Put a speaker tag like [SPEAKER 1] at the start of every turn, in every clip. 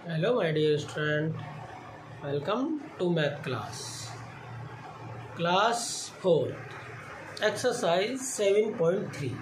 [SPEAKER 1] Hello my dear student, welcome to math class 4, exercise 7.3.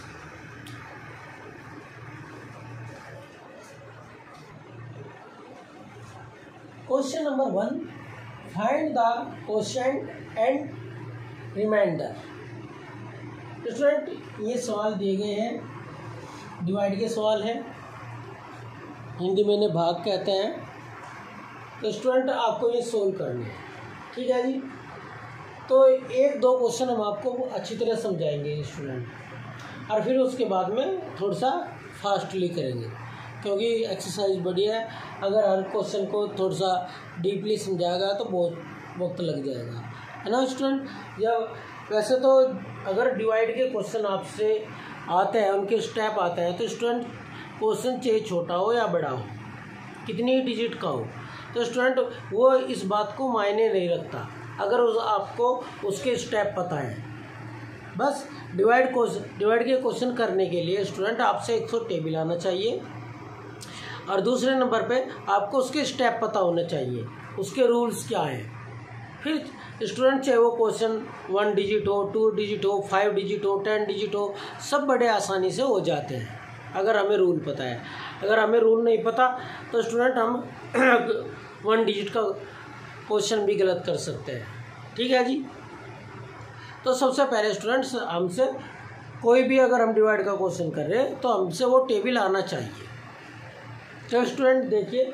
[SPEAKER 1] Question number 1, find the quotient and remainder. Student ये सवाल दिए गए हैं, divide के सवाल हैं, हिंदी में इन्हें भाग कहते हैं। तो स्टूडेंट आपको ये सोल्व करने हैं, ठीक है जी। तो एक दो क्वेश्चन हम आपको अच्छी तरह समझाएंगे स्टूडेंट, और फिर उसके बाद में थोड़ा सा फास्टली करेंगे, क्योंकि एक्सरसाइज बढ़िया है। अगर हर क्वेश्चन को थोड़ा सा डीपली समझाएगा तो बहुत वक्त लग जाएगा, है ना स्टूडेंट। जब वैसे तो अगर डिवाइड के क्वेश्चन आपसे आते हैं, उनके स्टेप आते हैं, तो स्टूडेंट क्वेश्चन चाहे छोटा हो या बड़ा हो, कितनी ही डिजिट का हो, तो स्टूडेंट वो इस बात को मायने नहीं रखता अगर आपको उसके स्टेप पता है। बस डिवाइड के क्वेश्चन करने के लिए स्टूडेंट आपसे एक तो टेबल आना चाहिए, और दूसरे नंबर पे आपको उसके स्टेप पता होने चाहिए, उसके रूल्स क्या हैं। फिर स्टूडेंट चाहे वो क्वेश्चन 1 डिजिट हो, 2 डिजिट हो, 5 डिजिट हो, 10 डिजिट हो, सब बड़े आसानी से हो जाते हैं अगर हमें रूल पता है। अगर हमें रूल नहीं पता तो स्टूडेंट हम 1 डिजिट का क्वेश्चन भी गलत कर सकते हैं, ठीक है जी। तो सबसे पहले स्टूडेंट्स हमसे कोई भी अगर हम डिवाइड का क्वेश्चन कर रहे हैं तो हमसे वो टेबल आना चाहिए। तो स्टूडेंट देखिए,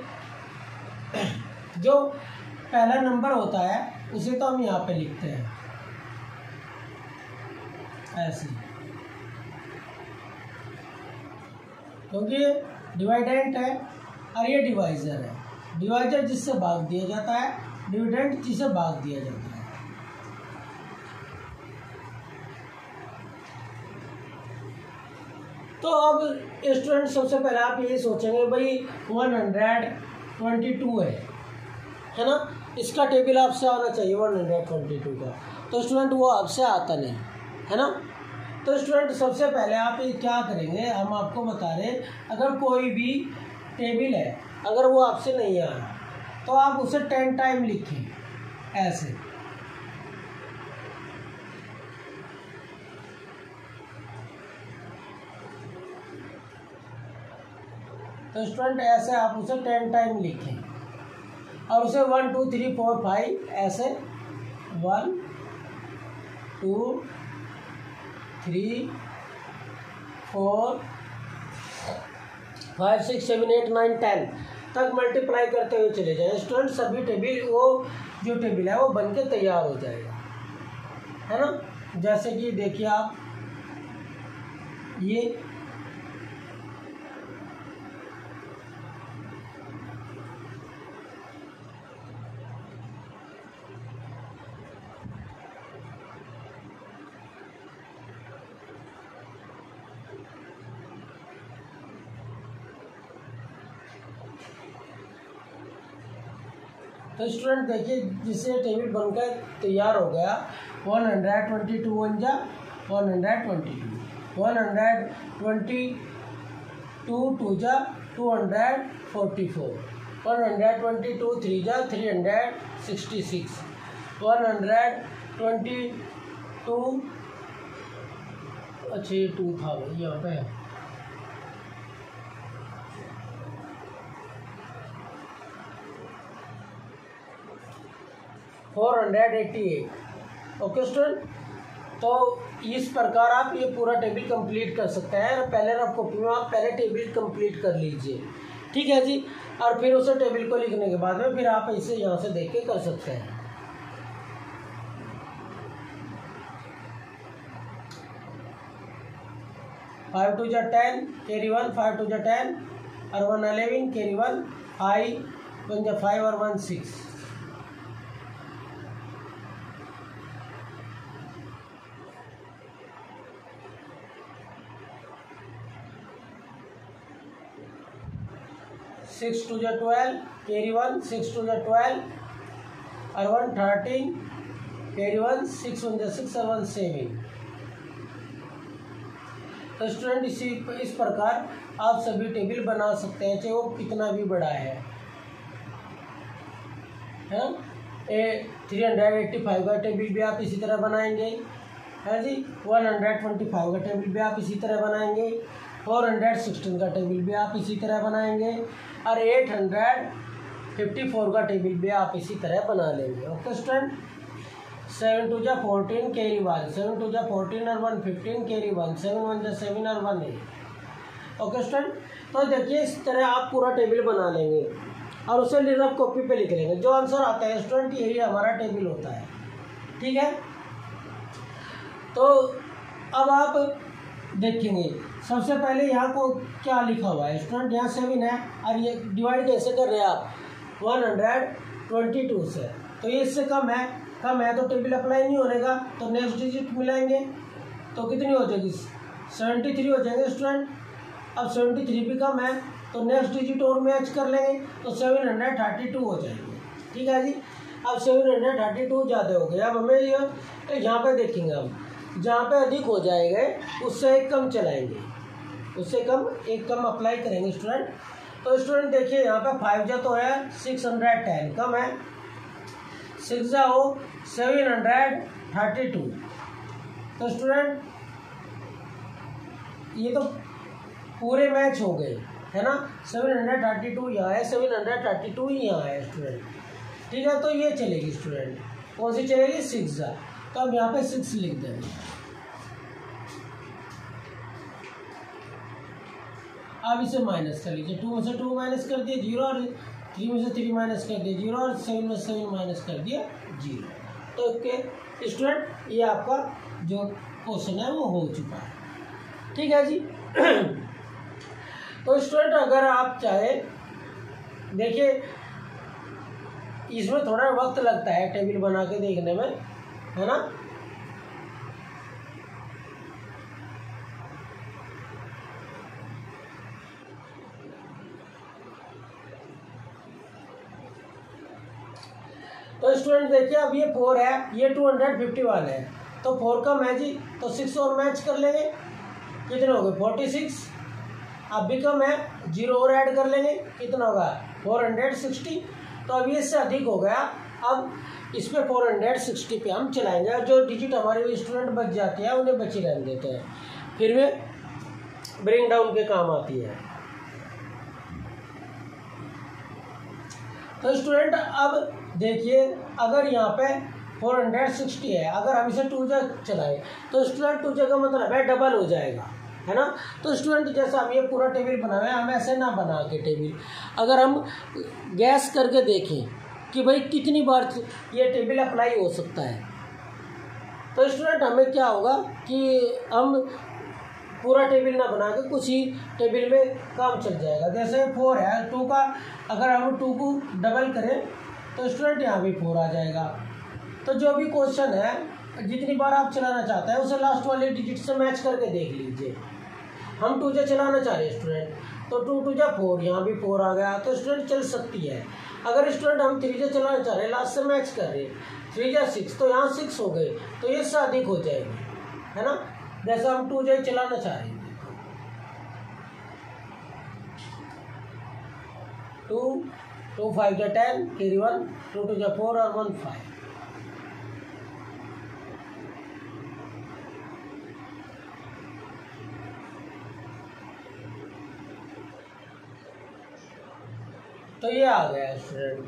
[SPEAKER 1] जो पहला नंबर होता है उसे तो हम यहाँ पे लिखते हैं ऐसे, क्योंकि ये डिवाइडेंट है और ये डिवाइजर है। डिवाइजर जिससे भाग दिया जाता है, डिविडेंट जिसे भाग दिया जाता है। तो अब स्टूडेंट सबसे पहले आप ये सोचेंगे भाई 122 है ना, इसका टेबल आपसे आना चाहिए 122 का। तो स्टूडेंट वो आपसे आता नहीं है ना। तो स्टूडेंट सबसे पहले आप ये क्या करेंगे, हम आपको बता रहे हैं, अगर कोई भी टेबल है अगर वो आपसे नहीं आ रहा तो आप उसे 10 टाइम लिखें ऐसे। तो स्टूडेंट ऐसे आप उसे 10 टाइम लिखें, और उसे 1 2 3 4 5 ऐसे 1 2 3 4 5 6 7 8 9 10 तक मल्टीप्लाई करते हुए चले जाएं स्टूडेंट। सभी टेबल वो जो टेबल है वो बन के तैयार हो जाएगा, है ना। जैसे कि देखिए आप ये तो स्टूडेंट देखिए, जिससे टेबल बनकर तैयार हो गया 122 1 जा 122, 122 2 जा 244, 122 3 जा 366, 122 अच्छा ये 2 था यहाँ पे, 488। ओके स्टूडेंट, तो इस प्रकार आप ये पूरा टेबल कंप्लीट कर सकते हैं। पहले रफ कॉपी में आप पहले टेबल कंप्लीट कर लीजिए, ठीक है जी। और फिर उसे टेबल को लिखने के बाद में फिर आप इसे यहाँ से देख के कर सकते हैं। फाइव 2 जा 10 कैरी 1, 5 2 जा 10 और 1 11 कैरी 1, 5 1 जा 5 और 1 6। सिक्स 2 जा 12 कैरी 1, 6 2 जा 12 और 1 13 कैरी 1, 6 1 जा 6 और 1 7। तो स्टूडेंट इस प्रकार आप सभी टेबल बना सकते हैं, चाहे वो कितना भी बड़ा है। है ना। 385 का टेबल भी आप इसी तरह बनाएंगे, है जी। 125 का टेबल भी आप इसी तरह बनाएंगे। 416 का टेबल भी आप इसी तरह बनाएंगे और 854 का टेबल भी आप इसी तरह बना लेंगे। Okay student. 7 2 जा 14 कैरी 1, 7 2 जा 14 और 1 15 कैरी 1, 7 1 जा 7 और 1 8। Okay student. तो देखिए इस तरह आप पूरा टेबल बना लेंगे और उसे लिरफ कॉपी पे लिख लेंगे। जो आंसर आता है स्टूडेंट यही हमारा टेबल होता है, ठीक है। तो अब आप देखेंगे सबसे पहले यहाँ को क्या लिखा हुआ है स्टूडेंट, यहाँ 7 है और ये डिवाइड कैसे कर रहे हैं आप 122 से, तो ये इससे कम है तो टेबल अप्लाई नहीं होने का, तो नेक्स्ट डिजिट मिलाएंगे तो कितनी हो जाएगी 73 हो जाएंगे स्टूडेंट। अब 73 भी कम है तो नेक्स्ट डिजिट और मैच कर लेंगे तो 732 हो जाएंगे, ठीक है जी। अब 732 ज़्यादा हो गया। अब हमें यहाँ पे देखेंगे हम जहाँ पे अधिक हो जाएंगे उससे एक कम चलाएंगे, उससे कम एक कम अप्लाई करेंगे स्टूडेंट। तो स्टूडेंट देखिए यहाँ पे 5 जा तो है 610 कम है, 6 जा हो 732। तो स्टूडेंट ये तो पूरे मैच हो गए, है ना। 732 यहाँ है, 732 ही यहाँ है स्टूडेंट, ठीक है। तो ये चलेगी स्टूडेंट, कौन सी चलेगी 6 जा, तो अब यहाँ पे 6 लिख देंगे। अब इसे माइनस कर लीजिए, 2 में से 2 माइनस कर दिए 0 और 3 में से 3 माइनस कर दिए 0 और 7 में 7 माइनस कर दिए 0। तो ओके स्टूडेंट ये आपका जो क्वेश्चन है वो हो चुका है, ठीक है जी। तो स्टूडेंट अगर आप चाहे देखिए इसमें थोड़ा वक्त लगता है टेबल बना के देखने में, है ना। तो स्टूडेंट देखिए अब ये 4 है, ये 251 है, तो 4 कम है जी, तो 6 और मैच कर लेंगे, कितने हो गए 46। अब भी कम है, 0 और ऐड कर लेंगे, कितना होगा 460। तो अब ये इससे अधिक हो गया, अब इस पर 460 पे हम चलाएंगे और जो डिजिट हमारे स्टूडेंट बच जाते हैं उन्हें बची रहने देते हैं, फिर वे ब्रिंग डाउन के काम आती है। तो स्टूडेंट अब देखिए अगर यहाँ पे 460 है, अगर हम इसे 2 जगह चलाएं तो स्टूडेंट 2 जगह मतलब है डबल हो जाएगा, है ना। तो स्टूडेंट जैसा हम ये पूरा टेबल बनाए हम ऐसे ना बना के टेबल, अगर हम गैस करके देखें कि भाई कितनी बार ये टेबल अप्लाई हो सकता है, तो स्टूडेंट हमें क्या होगा कि हम पूरा टेबल ना बना के कुछ ही टेबल में काम चल जाएगा। जैसे 4 है, 2 का अगर हम 2 को डबल करें तो स्टूडेंट यहाँ भी 4 आ जाएगा। तो जो भी क्वेश्चन है जितनी बार आप चलाना चाहते हैं उसे लास्ट वाले डिजिट से मैच करके देख लीजिए। हम 2 जा चलाना चाह रहे हैं स्टूडेंट, तो 2 2 जा 4, यहाँ भी 4 आ गया, तो स्टूडेंट चल सकती है। अगर स्टूडेंट हम 3 जा चलाना चाह रहे हैं, लास्ट से मैच कर रहे हैं, 3 जा 6, तो यहाँ 6 हो गए, तो ये इससे अधिक हो जाएगी, है ना। जैसा हम 2 जा चलाना चाह रहे हैं, 2 5 जा 10 कैरी 1, 2 2 जा 4 और 1 5। तो ये आ गया स्टूडेंट।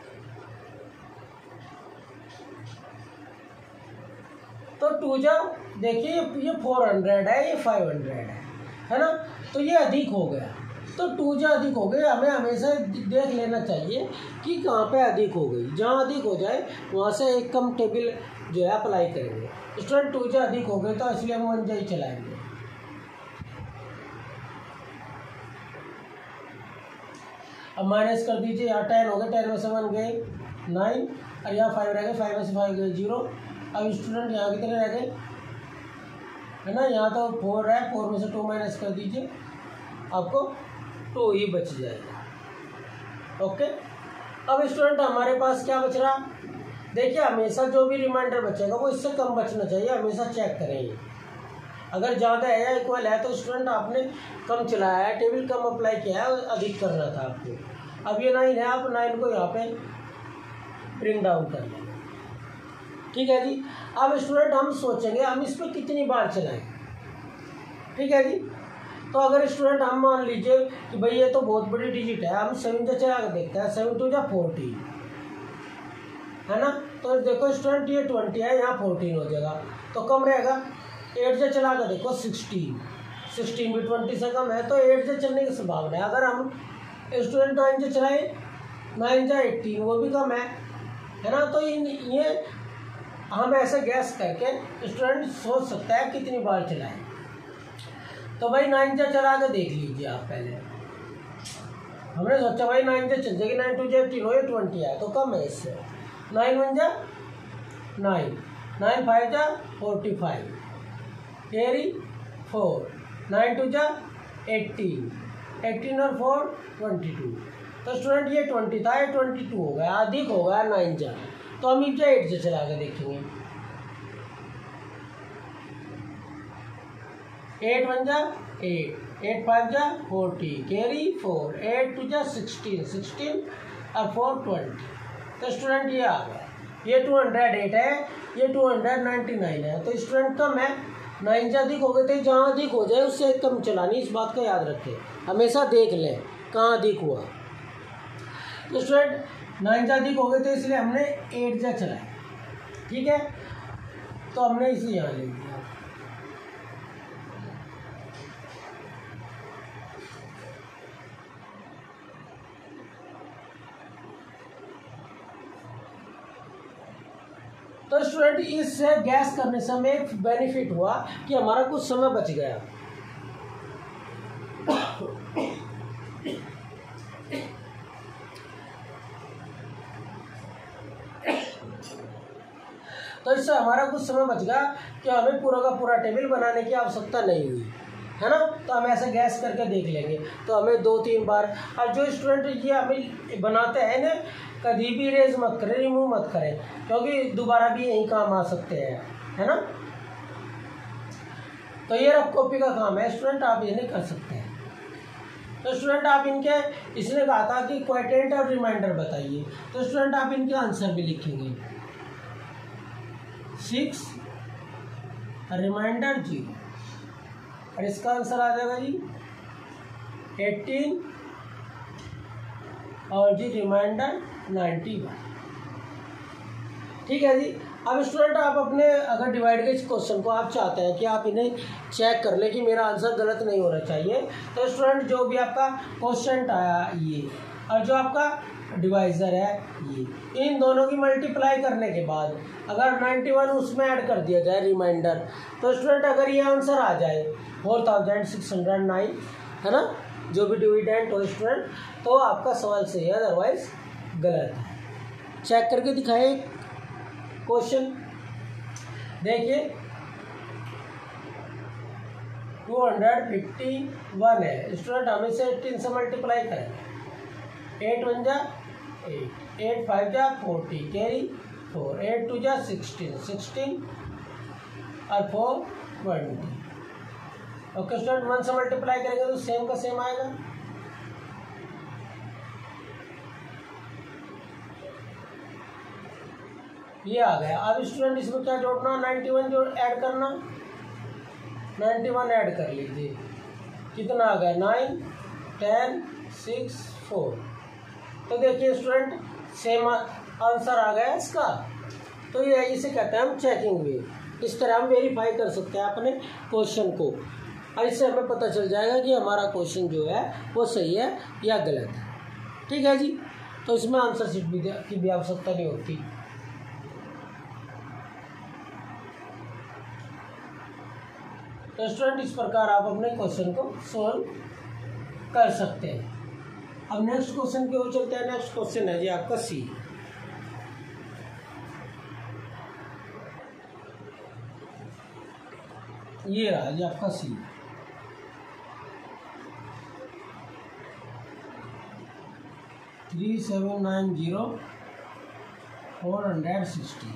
[SPEAKER 1] तो 2 जा देखिए ये 400 है, ये 500 है ना, तो ये अधिक हो गया। तो 2 जा अधिक हो गए, हमें हमेशा देख लेना चाहिए कि कहाँ पे अधिक हो गई, जहाँ अधिक हो जाए वहाँ से एक कम टेबल जो है अप्लाई करेंगे। स्टूडेंट 2 जा अधिक हो गए तो इसलिए हम 1 जा ही चलाएंगे। अब माइनस कर दीजिए, यहाँ 10 हो गए, 10 में से 1 गए 9 और यहाँ 5 रह गए, 5 में से 5 गए 0। अब स्टूडेंट यहाँ कितने रह गए, है ना, यहाँ तो 4 है, 4 में से 2 माइनस कर दीजिए, आपको 2 ही बच जाएगा। ओके। अब स्टूडेंट हमारे पास क्या बच रहा, देखिए हमेशा जो भी रिमाइंडर बचेगा वो इससे कम बचना चाहिए, हमेशा चेक करें। अगर ज़्यादा है या इक्वल है तो स्टूडेंट आपने कम चलाया है, टेबल कम अप्लाई किया है, अधिक करना था आपको। अब ये 9 है, आप 9 को यहाँ पे ब्रिंग डाउन कर लेंगे। ठीक है जी। अब स्टूडेंट हम सोचेंगे हम इस पर कितनी बार चलाएं। ठीक है जी। तो अगर स्टूडेंट हम मान लीजिए कि भाई ये तो बहुत बड़ी डिजिट है, हम 7 से चला कर देखते हैं, 7 2 14 है ना। तो देखो स्टूडेंट ये 20 है, यहाँ 14 हो जाएगा तो कम रहेगा। 8 से चला कर देखो 16 भी 20 से कम है, तो 8 से चलने की संभावना है। अगर हम स्टूडेंट 9 से चलाए, 9 से 18 वो भी कम है ना। तो ये हम ऐसे गैस करके स्टूडेंट सोच सकता है कितनी बार चलाए। तो भाई 9 से चला के देख लीजिए आप पहले। हमने सोचा भाई 9 से चल जाएगी, 9 2 18 हो, ये 20 है तो कम है इससे। 9 1 जा 9, 9 5 जा 45, कैरी 4, 9 2 जा 18, 18 और 4 22। तो स्टूडेंट ये 20 था, ये 22 हो गया, अधिक हो गया 9 जा। तो हम इसे 8 से चला के देखेंगे। 8 1 जा 8, 8 5 जा 40, कैरी 4, 8 2 जा 16, 16 और 4 20। तो स्टूडेंट ये आ गया, ये 208 है, ये 299 है। तो स्टूडेंट कम है, 9 से अधिक हो गए थे, जहाँ अधिक हो जाए उससे कम चलानी, इस बात का याद रखें, हमेशा देख लें कहाँ अधिक हुआ। तो स्टूडेंट 9 से अधिक हो गए थे इसलिए हमने 8 से चलाया। ठीक है, तो हमने इसे यहाँ ले लिया। तो स्टूडेंट इस गैस करने से हमें एक बेनिफिट हुआ कि हमारा कुछ समय बच गया। तो इससे हमारा कुछ समय बच गया कि हमें पूरा का पूरा टेबल बनाने की आवश्यकता नहीं हुई, है ना। तो हम ऐसे गैस करके देख लेंगे, तो हमें 2-3 बार। और जो स्टूडेंट ये हमें बनाते हैं ना, कभी भी इरेज मत करें, रिमूव मत करें, क्योंकि दोबारा भी यही काम आ सकते हैं, है ना। तो ये रफ कॉपी का काम है स्टूडेंट, आप ये नहीं कर सकते हैं। तो स्टूडेंट आप इनके, इसने कहा था कि क्वाइटेंट और रिमाइंडर बताइए, तो स्टूडेंट आप इनके आंसर भी लिखेंगे। 6 रिमाइंडर 0 और इसका आंसर आ जाएगा जी 18 और जी रिमाइंडर 91। ठीक है जी। अब स्टूडेंट आप अपने अगर डिवाइड के इस क्वेश्चन को आप चाहते हैं कि आप इन्हें चेक कर लें कि मेरा आंसर गलत नहीं होना चाहिए, तो स्टूडेंट जो भी आपका क्वेश्चन आया ये और जो आपका डिवाइज़र है ये, इन दोनों की मल्टीप्लाई करने के बाद अगर 91 उसमें ऐड कर दिया जाए रिमाइंडर, तो स्टूडेंट अगर ये आंसर आ जाए 4609, है ना, जो भी डिविडेंड हो स्टूडेंट, तो आपका सवाल सही है, अदरवाइज गलत है। चेक करके दिखाए क्वेश्चन, देखिए 251 है स्टूडेंट, हम इसे 18 से मल्टीप्लाई करें। 8 1 जा 8, 8 5 जा 40, कैरी 4, 8 2 जा 16, 16 और 4 20। ओके स्टूडेंट, 1 से मल्टीप्लाई करेंगे तो सेम का सेम आएगा। ये आ गया। अब स्टूडेंट इसमें क्या जोड़ना, 91 जो ऐड करना, 91 ऐड कर लीजिए, कितना आ गया 9 10 6 4। तो देखिए स्टूडेंट सेम आंसर आ गया इसका। तो ये इसे कहते हैं हम चेकिंग वे। इस तरह हम वेरीफाई कर सकते हैं अपने क्वेश्चन को, और इससे हमें पता चल जाएगा कि हमारा क्वेश्चन जो है वो सही है या गलत है। ठीक है जी। तो इसमें आंसर शीट भी की भी आवश्यकता नहीं होती। तो स्टूडेंट इस प्रकार आप अपने क्वेश्चन को सोल्व कर सकते हैं। अब नेक्स्ट क्वेश्चन की ओर चलते हैं। नेक्स्ट क्वेश्चन है जी आपका सी। ये रहा जी आपका सी। $3790,460।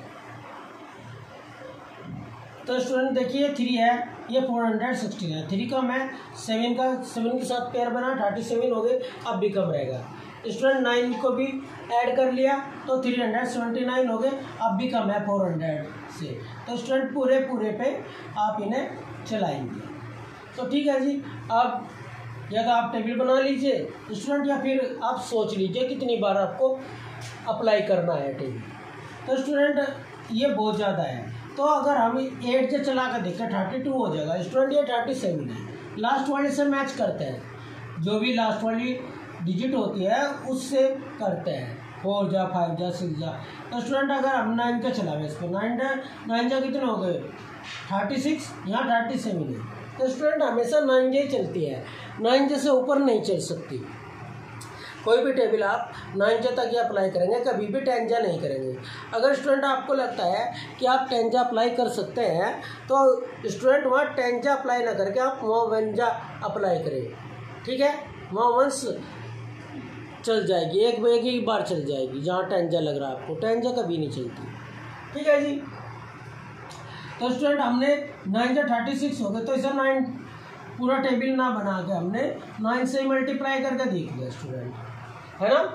[SPEAKER 1] तो स्टूडेंट देखिए 3 है, ये 416 है, 3 कम है, 7 के साथ पेयर बना 37 हो गए, अब भी कम रहेगा। स्टूडेंट 9 को भी ऐड कर लिया तो 379 हो गए। अब भी कम है 400 से, तो स्टूडेंट पूरे पे आप इन्हें चलाएंगे। तो ठीक है जी, अब या तो आप टेबल बना लीजिए स्टूडेंट, या फिर आप सोच लीजिए कितनी बार आपको अप्लाई करना है टेबल। तो स्टूडेंट ये बहुत ज़्यादा है, तो अगर हम 8 से चला कर देखें 32 हो जाएगा स्टूडेंट। ये 37 है, लास्ट वाले से मैच करते हैं, जो भी लास्ट वाली डिजिट होती है उससे करते हैं, 4 जा 5 जा 6 जा। तो स्टूडेंट अगर हम 9 का चलावे इसको, 9 जा कितने हो गए 36, यहाँ 37 है। तो स्टूडेंट हमेशा 9 जा ही चलती है, 9 जा से ऊपर नहीं चल सकती। कोई भी टेबल आप 9 जा तक ही अप्लाई करेंगे, कभी भी 10 जा नहीं करेंगे। अगर स्टूडेंट आपको लगता है कि आप 10 जा अप्लाई कर सकते हैं तो स्टूडेंट वहाँ 10 जा अप्लाई ना करके आप वहाँ 1 जा अप्लाई करें, ठीक है। वहाँ वंस चल जाएगी, एक ही बार चल जाएगी, जहाँ 10 जा लग रहा है आपको, 10 जा कभी नहीं चलती, ठीक है जी। तो स्टूडेंट हमने 9 जा 36 हो गए, तो इसे 9 पूरा टेबल ना बना के हमने 9 से मल्टीप्लाई करके देख लिया स्टूडेंट, है ना।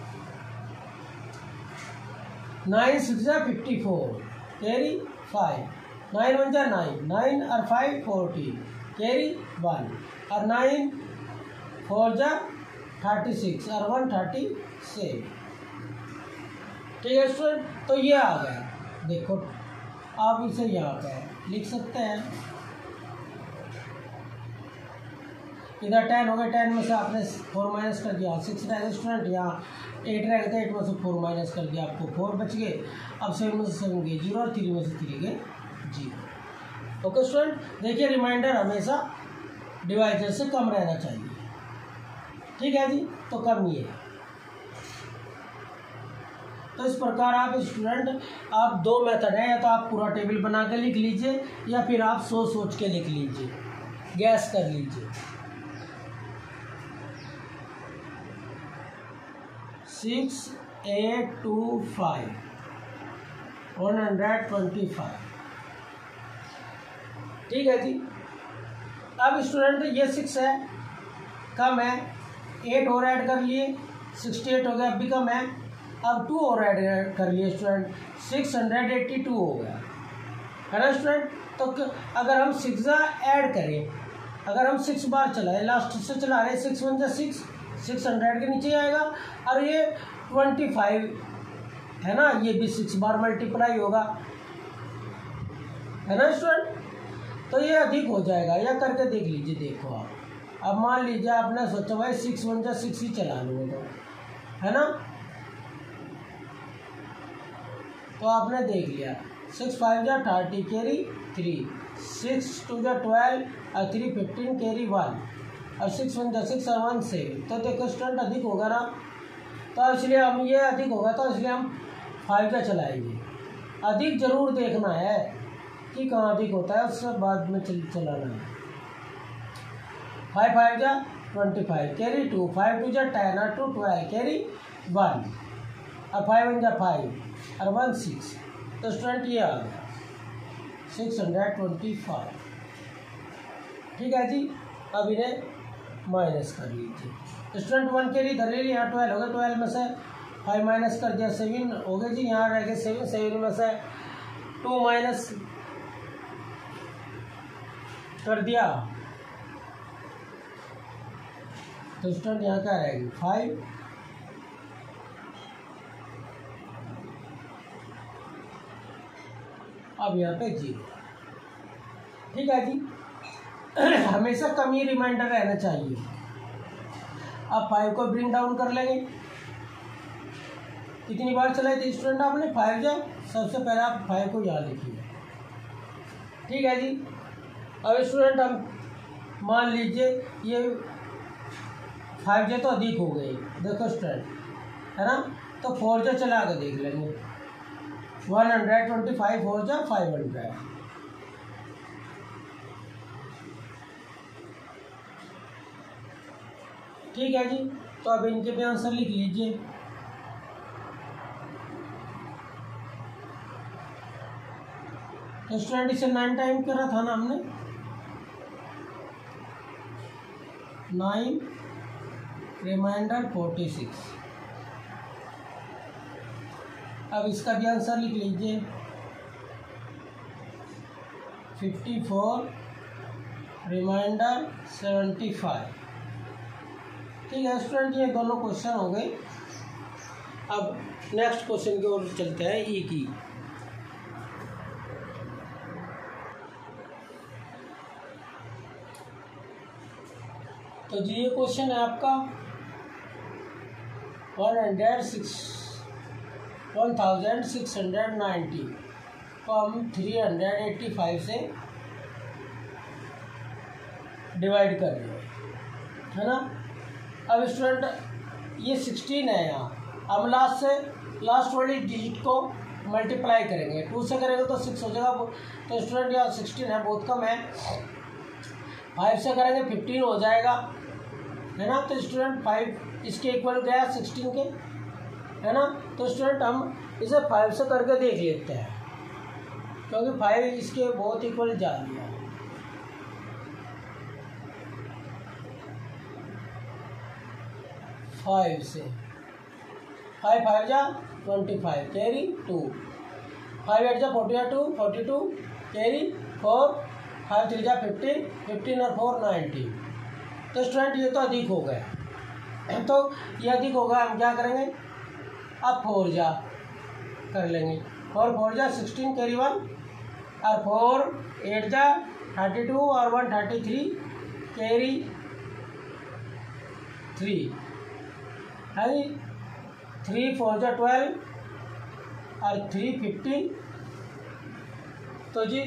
[SPEAKER 1] 9 6 जा 54 कैरी 5, 9 1 जा 9, 9 और 5 40 कैरी 1, और 9 4 जा 36 और 1 37, ठीक है स्टूडेंट। तो ये आ गया, देखो आप इसे यहाँ पे लिख सकते हैं, इधर 10 हो गए, 10 में से आपने 4 माइनस कर दिया, 6 रह स्टूडेंट, यहाँ 8 रह गए, 8 में से 4 माइनस कर दिया, आपको 4 बच गए। अब 7 में से 7 गए 0 और 3 में से 3 गए 0। ओके स्टूडेंट, देखिए रिमाइंडर हमेशा डिवाइजर से कम रहना चाहिए, ठीक है जी। तो कम ही है। तो इस प्रकार आप स्टूडेंट, आप 2 मेथड है, या तो आप पूरा टेबल बना के लिख लीजिए या फिर आप सोच के लिख लीजिए, गैस कर लीजिए। 6 8 2 5 125, ठीक है जी। अब स्टूडेंट ये 6 है, कम है, 8 और ऐड कर लिए 68 हो गया, अब भी कम है। अब 2 और ऐड कर लिए स्टूडेंट, 682 हो गया, है ना स्टूडेंट। तो अगर हम 6 ऐड करें, अगर हम 6 बार चलाएं, लास्ट से चला रहे 6 1 जा 6, 600 के नीचे आएगा, और ये 25 है ना, ये भी 6 बार मल्टीप्लाई होगा, है ना स्टूडेंट। तो ये अधिक हो जाएगा, या करके देख लीजिए। देखो आप, अब मान लीजिए आपने सोचा भाई 6 1 जा 6 ही चला लूँगा, है ना। तो आपने देख लिया, 6 5 जा 30 कैरी 3, 6 2 जा 12 और 3 15 कैरी 1, और 6 1 जा 6 और 1 7। तो देखो स्टूडेंट अधिक होगा ना, तो इसलिए हम ये अधिक होगा, तो इसलिए हम 5 जा चलाएंगे। अधिक जरूर देखना है कि कहाँ अधिक होता है, उससे बाद में चलाना है। 5 5 जा 25 कैरी 2, 5 2 जा 10 और 2 12 कैरी 1, और 5 1 जा 5 और 1 6। तो स्टूडेंट ये आ गया 625, ठीक है जी। अब इन्हें माइनस कर लीजिए स्टूडेंट। 1 कैरी इधर ले लिया, यहाँ 12 हो गए, 12 में से 5 माइनस कर दिया 7 हो गए जी, यहाँ रह गए 7, 7 में से 2 माइनस कर दिया, तो स्टूडेंट यहाँ क्या रहेगी 5, अब यहाँ पे 0, ठीक है जी। हमेशा कम ही रिमाइंडर रहना चाहिए। अब 5 को ब्रिंग डाउन कर लेंगे, कितनी बार चलाए थे स्टूडेंट आपने 5 जा, सबसे पहले आप 5 को यहाँ लिखिए, ठीक है जी। अब स्टूडेंट हम मान लीजिए ये 5 जा तो अधिक हो गई, देखो स्टूडेंट, है ना। तो 4 जा चला के देख लेंगे, 125 4 जा 500, ठीक है जी। तो अब इनके भी आंसर लिख लीजिए। तो स्टूडेंट इसे 9 टाइम करा था ना हमने, 9 रिमाइंडर 46, अब इसका भी आंसर लिख लीजिए 54 रिमाइंडर 75। ठीक है स्टूडेंट, ये दोनों क्वेश्चन हो गए। अब नेक्स्ट क्वेश्चन की ओर चलते हैं, ई की। तो जी ये क्वेश्चन है आपका 1690 को हम 385 से डिवाइड कर रहे हैं, है ना। अब स्टूडेंट ये 16 है यहाँ, अब लास्ट वाली डिजिट को मल्टीप्लाई करेंगे, 2 से करेंगे तो 6 हो जाएगा। तो स्टूडेंट यहाँ 16 है, बहुत कम है। 5 से करेंगे 15 हो जाएगा, है ना। तो स्टूडेंट 5 इसके इक्वल गया 16 के, है ना। तो स्टूडेंट हम इसे 5 से करके देख लेते हैं, क्योंकि 5 इसके बहुत इक्वल जा रही है। 5 से 5 5 जा 25 कैरी 2, 5 8 जा 42 कैरी 4, 5 3 जा 15 और 4 19। तो स्टूडेंट ये तो अधिक हो गया, तो ये अधिक होगा, हम क्या करेंगे, अब 4 जा कर लेंगे, 4 जा 16 कैरी 1, और 4 8 जा 32 और 1 33 कैरी 3 है जी। 3 4 जा 12 और 3 15। तो जी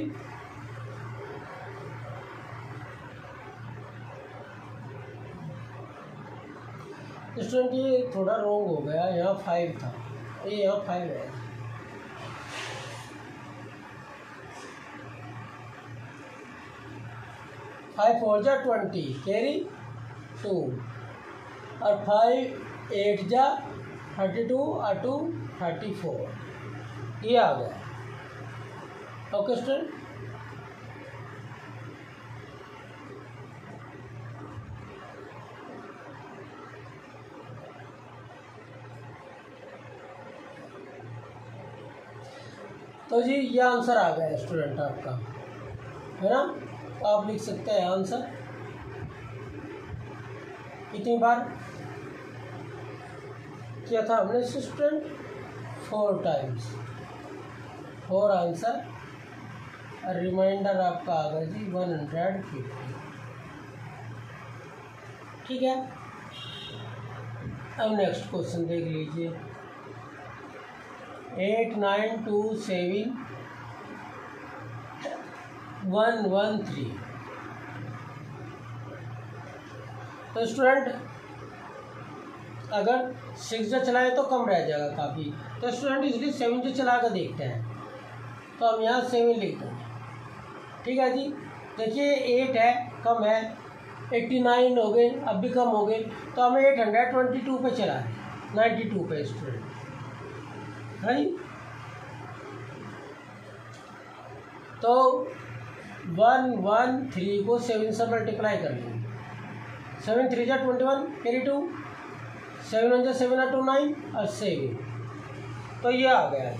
[SPEAKER 1] स्टूडेंट ये थोड़ा रॉन्ग हो गया, यहाँ 5 था, ये यहाँ 5 है। फाइव 4 जा 20 कैरी 2 और 5 8 जा 32 और 2 34, ये आ गया। ओके स्टूडेंट, तो जी ये आंसर आ गया स्टूडेंट आपका, है ना। तो आप लिख सकते हैं आंसर कितनी बार किया था हमने स्टूडेंट, 4 टाइम्स, 4 आंसर। और रिमाइंडर आपका आ गया जी 150। ठीक है, अब नेक्स्ट क्वेश्चन देख लीजिए, 8 9 2 7 1 1 3। तो स्टूडेंट अगर 6 से चलाए तो कम रह जाएगा काफ़ी, तो स्टूडेंट इसलिए 7 से चला कर देखते हैं। तो हम यहाँ 7 लिखते हैं, ठीक है जी। देखिए 8 है, कम है, 89 हो गए, अब भी कम हो गए, तो हमें 822 पे चला है, 92 पे स्टूडेंट, है जी। तो 113 को 7 से मल्टीप्लाई कर लेंगे, 7 3 जा 21 कैरी 2, 7 1 जा 7 और 2 9 और 7। तो ये आ गया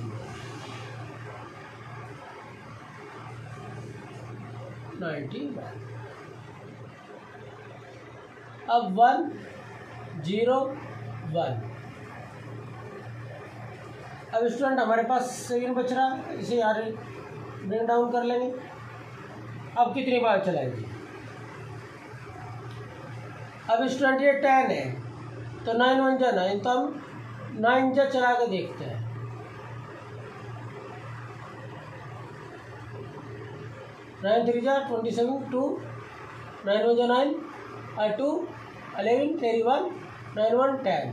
[SPEAKER 1] 91। अब 1 0 1। अब स्टूडेंट हमारे पास 7 बच रहा, इसे यार ब्रेक डाउन कर लेंगे। अब कितनी बार चलाएंगे, अब स्टूडेंट ये 10 है, तो 9 1 जा 9, तो हम 9 जा चला के देखते हैं। 9 3 जा 27 2, 9 1 जा 9 और 2 11 कैरी 1, 9 1 10।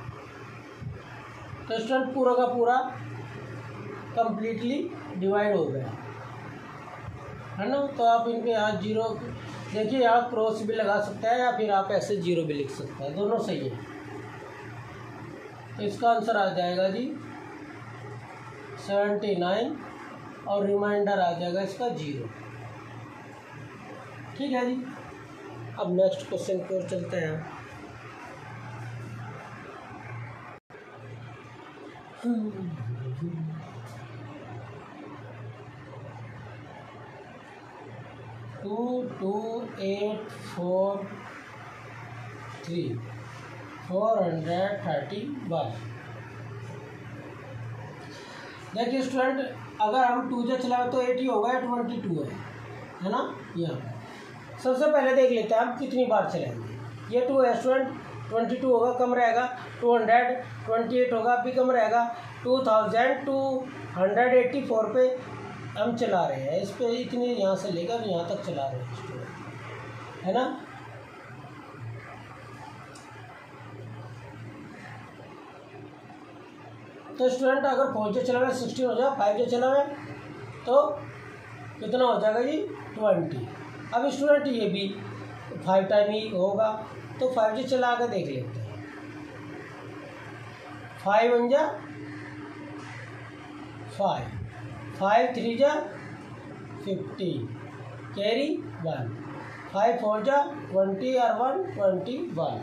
[SPEAKER 1] तो स्टूडेंट पूरा का पूरा कंप्लीटली डिवाइड हो गया, है ना। तो आप इनके यहाँ 0 देखिए, यहाँ क्रॉस भी लगा सकते हैं या फिर आप ऐसे 0 भी लिख सकते हैं, दोनों सही है। तो इसका आंसर आ जाएगा जी 79 और रिमाइंडर आ जाएगा इसका 0। ठीक है जी, अब नेक्स्ट क्वेश्चन की ओर चलते हैं। 22843 431। देखिए स्टूडेंट, अगर हम 2 से चलाए तो 80 होगा, 22 है ना। यहाँ पर सबसे पहले देख लेते हैं हम कितनी बार चलाएंगे। ये 2 है स्टूडेंट, 22 होगा, कम रहेगा। 228 होगा, अभी कम रहेगा। 2284 पे हम चला रहे हैं। इस पे इतनी यहाँ से लेकर यहाँ तक चला रहे हैं स्टूडेंट, है ना। तो स्टूडेंट अगर 4 से चलावे 16 हो जाए, 5 से चलावे तो कितना हो जाएगा जी 20। अब स्टूडेंट ये भी 5 टाइम ही होगा, तो 5 से चला कर देख लेते हैं। 5 1 जा 5, 5 3 जा 50, कैरी 1, 5 4 जा 20 और 1 21।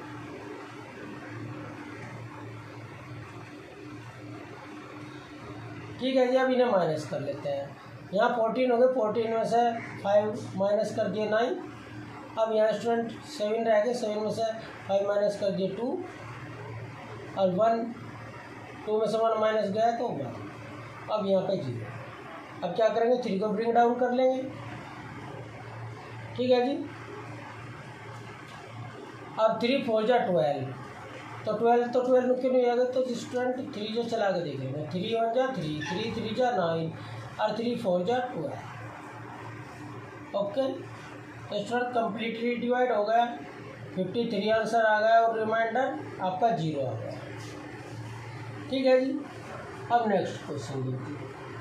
[SPEAKER 1] ठीक है जी, अब इन्हें माइनस कर लेते हैं। यहाँ 14 हो गए, 14 में से 5 माइनस कर दिए 9। अब यहाँ स्टूडेंट 7 रह गए, 7 में से 5 माइनस कर दिए 2 और 1, 2 में से 1 माइनस गया तो 1। अब यहाँ पे 0। अब क्या करेंगे, 3 को ब्रिंग डाउन कर लेंगे। ठीक है जी। अब 3 4 जा 12, तो 12 तो 12 क्यों नहीं आएगा, तो स्टूडेंट 3 जो चला के देखेंगे। 3 1 जा 3, 3 3 जा 9 और 3 4 जा 12। ओके, तो स्टूडेंट कम्प्लीटली डिवाइड हो गया। 53 आंसर आ गया और रिमाइंडर आपका 0 आ गया। ठीक है जी। अब नेक्स्ट क्वेश्चन देखिए।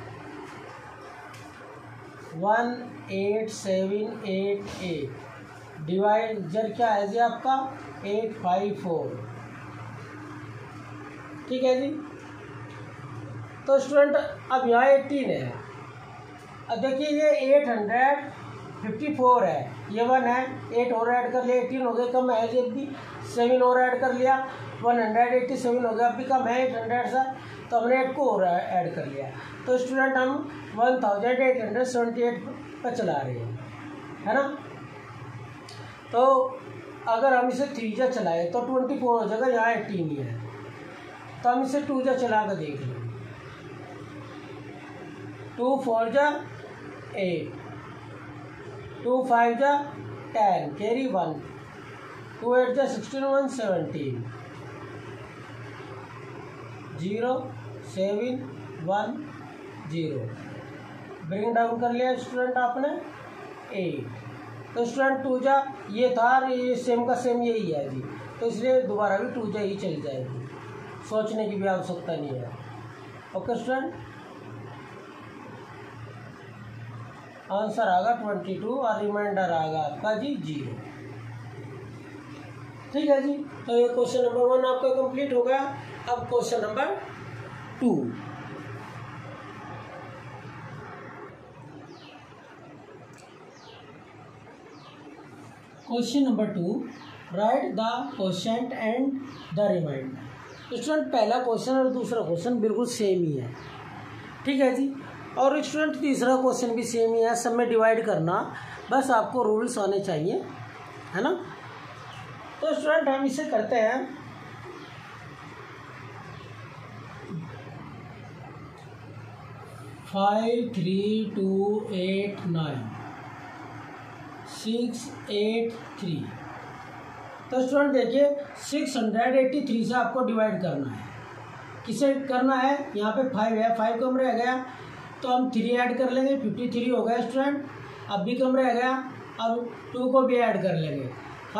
[SPEAKER 1] 18788 डिवाइजर क्या है जी आपका 854। ठीक है जी। तो स्टूडेंट अब यहाँ 18 है। अब देखिए ये 854 है, ये 1 है, 8 और ऐड कर लिया 18 हो गए, कम है जी भी। 7 और ऐड कर लिया 187 हो गया, अभी कम है 800 सा, तो हमने 8 को और ऐड कर लिया। तो स्टूडेंट हम 1878 पर चला रहे हैं, है ना। तो अगर हम इसे 3 जा चलाए तो 24 हो जाएगा, यहाँ 18 ही है। तो हम इसे 2 जा चला कर देख लेंगे। 2 4 जा 8, 2 5 जा 10, कैरी 1, 2 8 जा 16, 1 17, 0 7 1 0। ब्रिंग डाउन कर लिया स्टूडेंट आपने 8। तो स्टूडेंट 2 जा ये था, ये सेम का सेम यही है जी, तो इसलिए दोबारा भी 2 जा ही चली जाएगी, सोचने की भी आवश्यकता नहीं है। ओके स्टूडेंट, आंसर आगा 22 और रिमाइंडर आगा आपका जी 0। ठीक है जी। तो ये क्वेश्चन नंबर 1 आपका कंप्लीट हो गया। अब question number 2। Question number 2, write the quotient and the remainder. Student पहला क्वेश्चन और दूसरा क्वेश्चन बिल्कुल सेम ही है। ठीक है जी। और स्टूडेंट तीसरा क्वेश्चन भी सेम ही है, सब में डिवाइड करना, बस आपको रूल्स आने चाहिए, है ना। तो स्टूडेंट हम इसे करते हैं। फाइव 3 2 8 9 6 8 3। तो स्टूडेंट देखिए 683 से आपको डिवाइड करना है। किसे करना है, यहाँ पे 5 है, 5 कम रह गया तो हम 3 ऐड कर लेंगे, 53 हो गया स्टूडेंट। अब भी कम रह गया, अब 2 को भी ऐड कर लेंगे,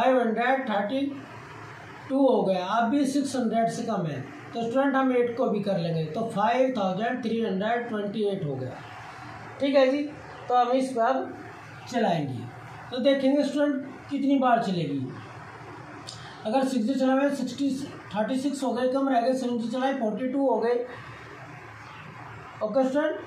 [SPEAKER 1] 532 हो गया। अब भी 600 से कम है, तो स्टूडेंट हम 8 को भी कर लेंगे, तो 5328 हो गया। ठीक है जी। तो हम इस पर अब चलाएंगे, तो देखेंगे स्टूडेंट कितनी बार चलेगी। अगर 6 से चलाए 36 हो गए, कम रह गए, 7 से चलाए 42 हो गए। ओके स्टूडेंट,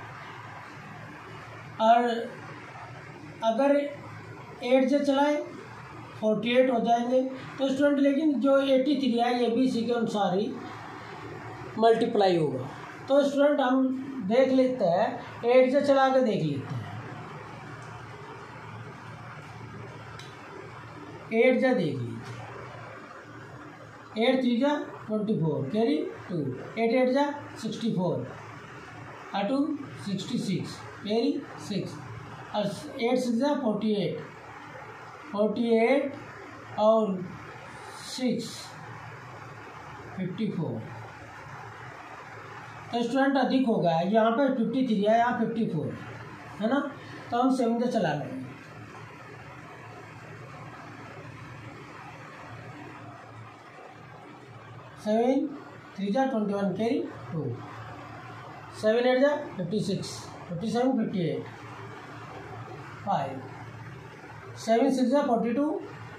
[SPEAKER 1] और अगर 8 से चलाए 48 हो जाएंगे। तो स्टूडेंट लेकिन जो 83 है ये भी इसी के अनुसार ही मल्टीप्लाई होगा। तो स्टूडेंट हम देख लेते हैं, 8 से चला के देख लेते हैं। 8 जा देख लीजिए, 8 3 जा 24 कैरी 2, 8 8 जा 64 और 2 66 कैरी 6 और 8 6 जा 48 और 6 54। तो स्टूडेंट अधिक हो गया, यहाँ पे 53 है, यहाँ 54 है ना, तो हम 7 से चला लेंगे। 7 3 जा 21 कैरी 2, 7 8 जा 56 57 58 5, 7 6 जा 42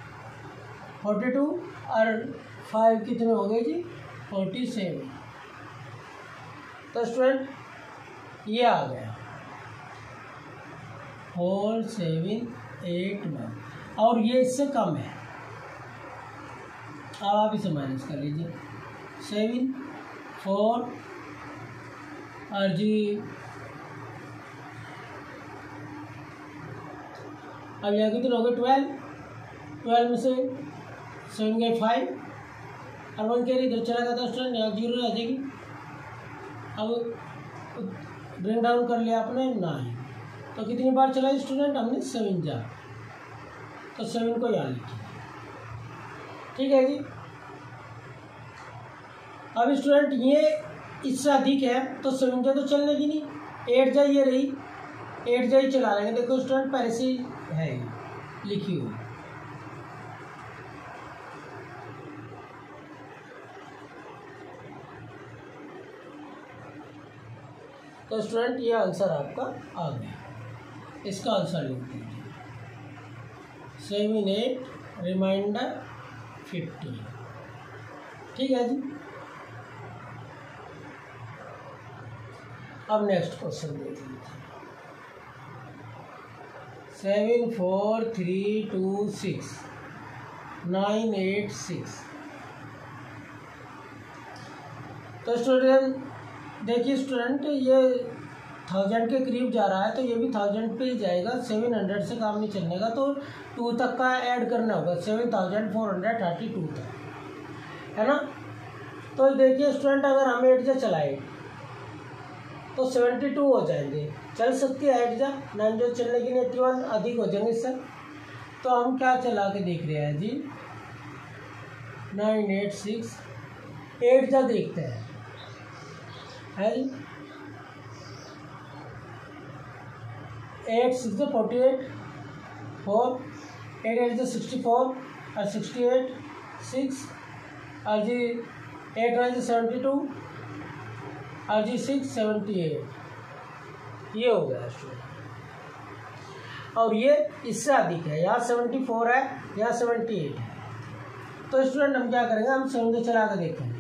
[SPEAKER 1] और 5 कितने हो गए जी 47। तो स्टूडेंट ये आ गया 4 7 8 9 और ये इससे कम है। अब आप इसे माइनस कर लीजिए, 7 4 और जी अब यहाँ कितने हो गए 12 में से 7 गए 5 और 1 कैरी इधर चला गया था स्टूडेंट, यहाँ 0 रह जाएगी। अब ब्रिंग डाउन कर लिया आपने 9, तो कितनी बार चला स्टूडेंट हमने 7 जा, तो 7 को यहाँ लिखिए, ठीक है जी। अब स्टूडेंट ये इससे अधिक है तो 7 जा तो चलने की नहीं, 8 जा ये रही, 8 जा ही चला लेंगे। देखो स्टूडेंट पहले से है लिखी हुई, तो स्टूडेंट ये आंसर आपका आ गया। इसका आंसर लिख दीजिए 7 8 रिमाइंडर 50, ठीक है जी। अब नेक्स्ट क्वेश्चन देख लीजिए 7 4 3 2 6 9 8 6। तो स्टूडेंट देखिए स्टूडेंट ये 1000 के करीब जा रहा है, तो ये भी 1000 पे ही जाएगा, 700 से काम नहीं चलने का, तो 2 तक का ऐड करना होगा 7432 तक, है ना। तो देखिए स्टूडेंट अगर हम 8 जा चलाए तो 72 हो जाएंगे, चल सकती है 8 जा, 9 जा चलने की नहीं, 81 अधिक हो जाएंगे इससे। तो हम क्या चला के देख रहे हैं जी 9 8 6 8 जा देखते हैं, है जी 8 6 48 4 8 8 64 और 68 6 और जी 8 9 72 और जी 6 78, ये हो गया स्टूडेंट। और ये इससे अधिक है, यहाँ 74 है, यहाँ 78 है। तो स्टूडेंट हम क्या करेंगे, हम 7 से चला कर देखेंगे।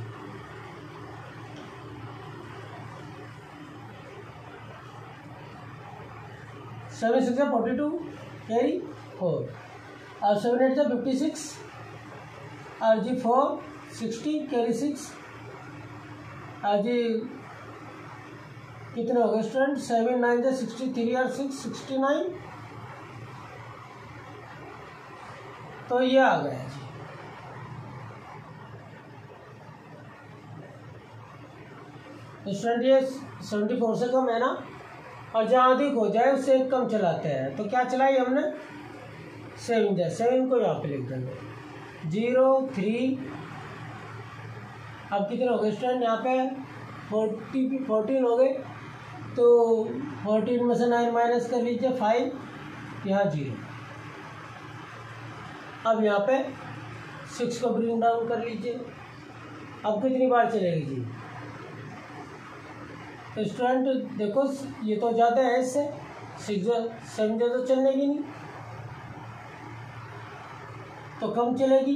[SPEAKER 1] सेवन 6 42 कैरी 4 और 7 8 56 और जी 4 60 कैरी 6 और जी कितने हो गए स्टूडेंट 7 9 63 और 6 69। तो ये आ गया जी। स्टूडेंट ये 74 से कम है ना, और जहाँ अधिक हो जाए उससे एक कम चलाते हैं, तो क्या चलाई हमने 7 जा, 7 को यहाँ पे लिख देंगे 0 3। अब कितने हो गए स्टूडेंट यहाँ पे 14 हो गए, तो 14 में से 9 माइनस कर लीजिए 5, यहाँ 0। अब यहाँ पे 6 को ब्रिंग डाउन कर लीजिए, अब कितनी बार चलेगी जी। तो स्टूडेंट देखो ये तो ज़्यादा है, इससे 7 तो चलने की नहीं, तो कम चलेगी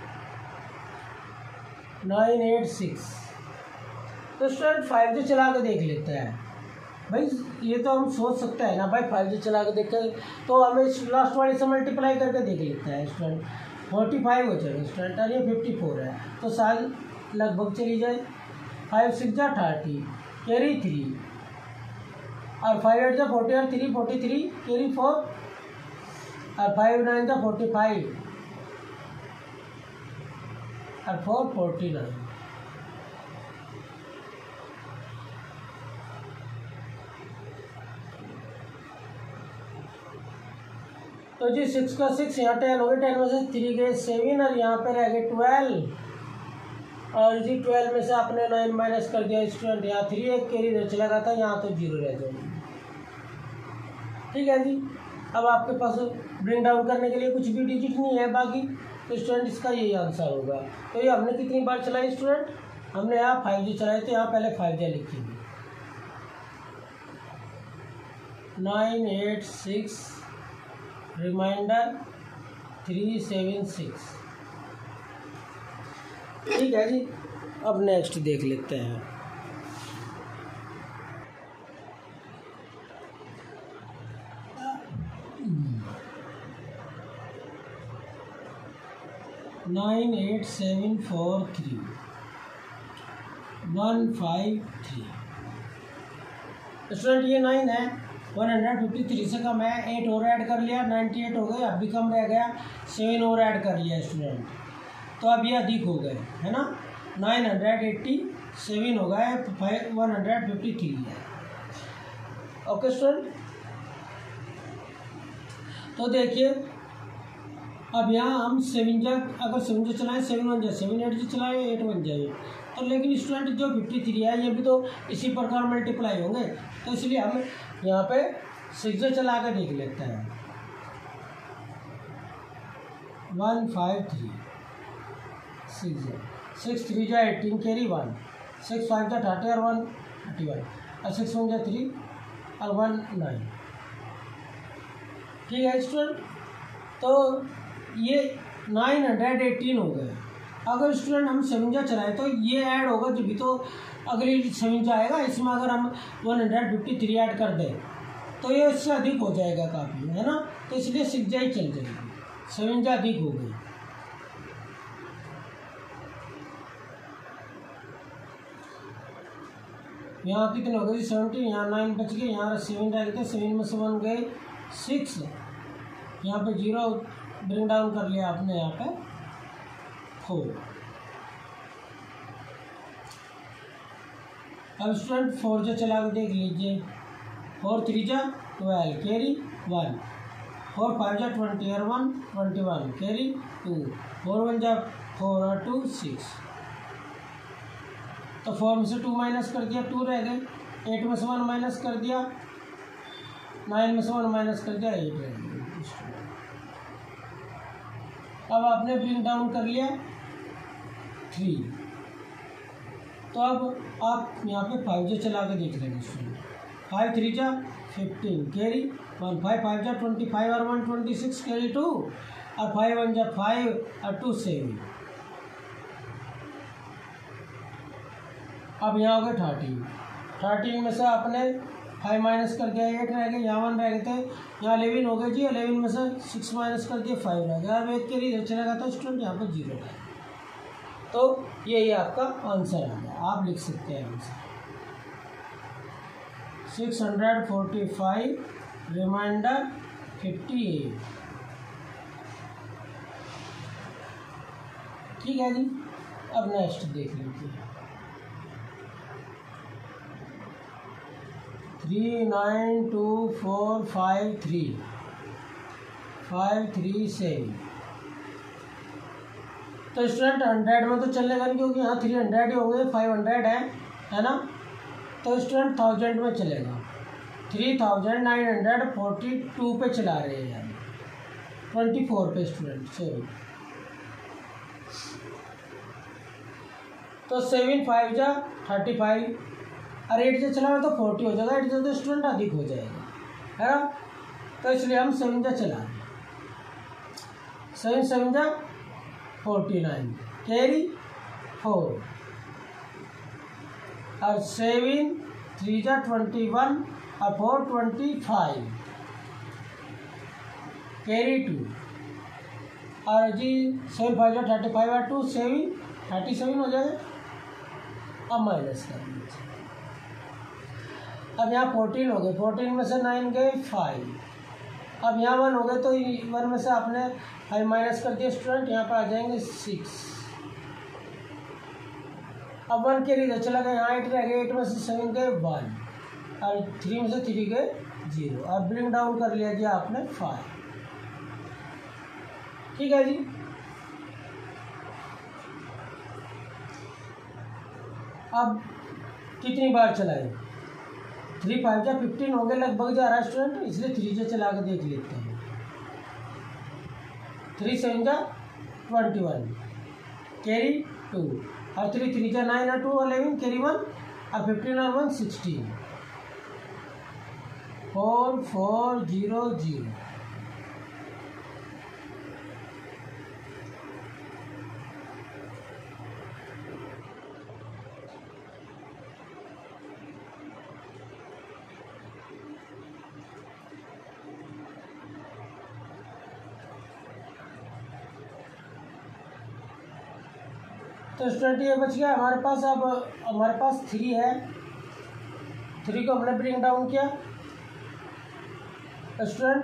[SPEAKER 1] 9 8 6। तो स्टूडेंट 5 से चला के देख लेते हैं भाई, ये तो हम सोच सकते हैं ना भाई 5 से चला के देखें, तो हमें लास्ट वाले से मल्टीप्लाई करके देख लेते हैं स्टूडेंट। 45 हो जाएगा स्टूडेंट, और ये 54 है, तो साल लगभग चली जाए। 5 6 जा 30 कैरी 3 और 5 8 जा 40 और 3 43 कैरी 4 और 5 9 जा 45 और 4 49। तो जी 6 का 6 यहाँ 10 हो गए, 10 में से 3 गए 7 और यहाँ पे रह गए 12 और जी 12 में से आपने 9 माइनस कर दिया स्टूडेंट, यहाँ 3 एक कैरी इधर चला गया था, यहाँ तो 0 रह जाएगी। ठीक है जी। अब आपके पास ब्रिंग डाउन करने के लिए कुछ भी डिजिट नहीं है बाकी, तो स्टूडेंट इसका यही आंसर होगा। तो ये हमने कितनी बार चलाई स्टूडेंट, हमने यहाँ 5G चलाए थे, यहाँ पहले 5G लिखी थी 986 रिमाइंडर 376। ठीक है जी। अब नेक्स्ट देख लेते हैं। नाइन 8 7 4 3 1 5 3। स्टूडेंट ये 9 है, 153 से कम है, 8 और ऐड कर लिया 98 हो गए, अब भी कम रह गया 7 और ऐड कर लिया स्टूडेंट, तो अब ये अधिक हो गए है ना, 987 हो गए, 153 है। ओके स्टूडेंट, तो देखिए अब यहाँ हम 7 अगर 7 चलाएं 7 1 जाए 7 8 चलाएं 8 1 जाए, तो लेकिन स्टूडेंट जो 53 है ये भी तो इसी प्रकार मल्टीप्लाई होंगे, तो इसलिए हम यहाँ पे 6 चला के देख लेते हैं। 1 5 3 6 3 जा 18 कैरी 1 6 5 जा 30 और 1 31 और 6 1 जा 3 और 1 9। ठीक है स्टूडेंट, तो ये 918 हो गए। अगर स्टूडेंट हम 7 चलाए तो ये ऐड होगा, जब भी तो अगली 7 आएगा, इसमें अगर हम 153 ऐड कर दें तो ये इससे अधिक हो जाएगा काफ़ी, है ना, तो इसलिए 6 ही चल जाएगी, 7 अधिक हो गई। यहाँ कितने हो गए 70, यहाँ 9 बच गए, यहाँ 7 रह गए, 7 में से 1 गए 6, यहाँ पे 0 ब्रिंग डाउन कर लिया आपने, यहाँ पे 4। अब स्टूडेंट 4 जो चला के देख लीजिए, 4 3 जा 12 कैरी 1, 4 5 जा 20 और 1 21 कैरी 2, 4 1 जा 4 और 2 6, तो 4 में से 2 माइनस कर दिया 2 रह गए, 8 में से 1 माइनस कर दिया 9 में से 1 माइनस कर दिया 8 रह गए। अब आपने ब्रिंग डाउन कर लिया 3, तो अब आप यहाँ पे 5 चला के देख लेंगे स्टूडेंट, 5 3 जा 15 कैरी 1, 5 5 जा 25 और 1 26 कैरी 2, और 5 1 जा 5 और 2 7। अब यहाँ हो गए 13 में से आपने 5 माइनस कर दिया 8 रह गए, यहाँ 1 रह गए थे, यहाँ 11 हो गए जी, 11 में से 6 माइनस कर दिया 5 रह गया, अब 1 के लिए चला गया था स्टूडेंट, यहाँ पर 0 है, तो यही आपका आंसर आ गया, आप लिख सकते हैं आंसर 645 रिमाइंडर 58। ठीक है जी। अब नेक्स्ट देख लीजिए, 3 9 2 4 5 3 5 3 7। तो स्टूडेंट 100 में तो चलेगा नहीं, क्योंकि यहाँ 300 ही होंगे, 500 है ना, तो स्टूडेंट 1000 में चलेगा, 3942 पे चला रहे हैं यार, 24 पे स्टूडेंट सॉरी, तो 7 5 जा 35 और 8 से चला तो 40 हो जाएगा, 8 से तो स्टूडेंट अधिक हो जाएगा, है ना, तो इसलिए हम 7 जा चला रहे हैं, 7 7 जा 49 कैरी 4 और 7 3 जा 21 और 4 25 कैरी 2 और जी 7 5 जा 35 और 2 7 37 हो जाएगा। अब माइनस कर लीजिए, अब यहाँ 14 हो गए, 14 में से 9 गए 5, अब यहाँ 1 हो गए, तो 1 में से आपने 5 माइनस कर दिया स्टूडेंट, यहाँ पर आ जाएंगे 6, अब 1 कैरी इधर चला गया, यहाँ 8 रह गए, 8 में से 7 गए 1 और 3 में से 3 गए 0। अब ब्रिंग डाउन कर लिया जी आपने 5। ठीक है जी। अब कितनी बार चलाए, 3 5 जा 15 हो गए लगभग जा रहा है स्टूडेंट, इसलिए 3 से चला के देख लेते हैं। 3 7 जा 21 कैरी 2 और 3 3 जा 9 और 2 11 कैरी 1 और 15 और 1 16 4 4 0 0। तो स्टूडेंट ये बच गया हमारे पास। अब हमारे पास 3 है, 3 को हमने ब्रिंग डाउन किया स्टूडेंट,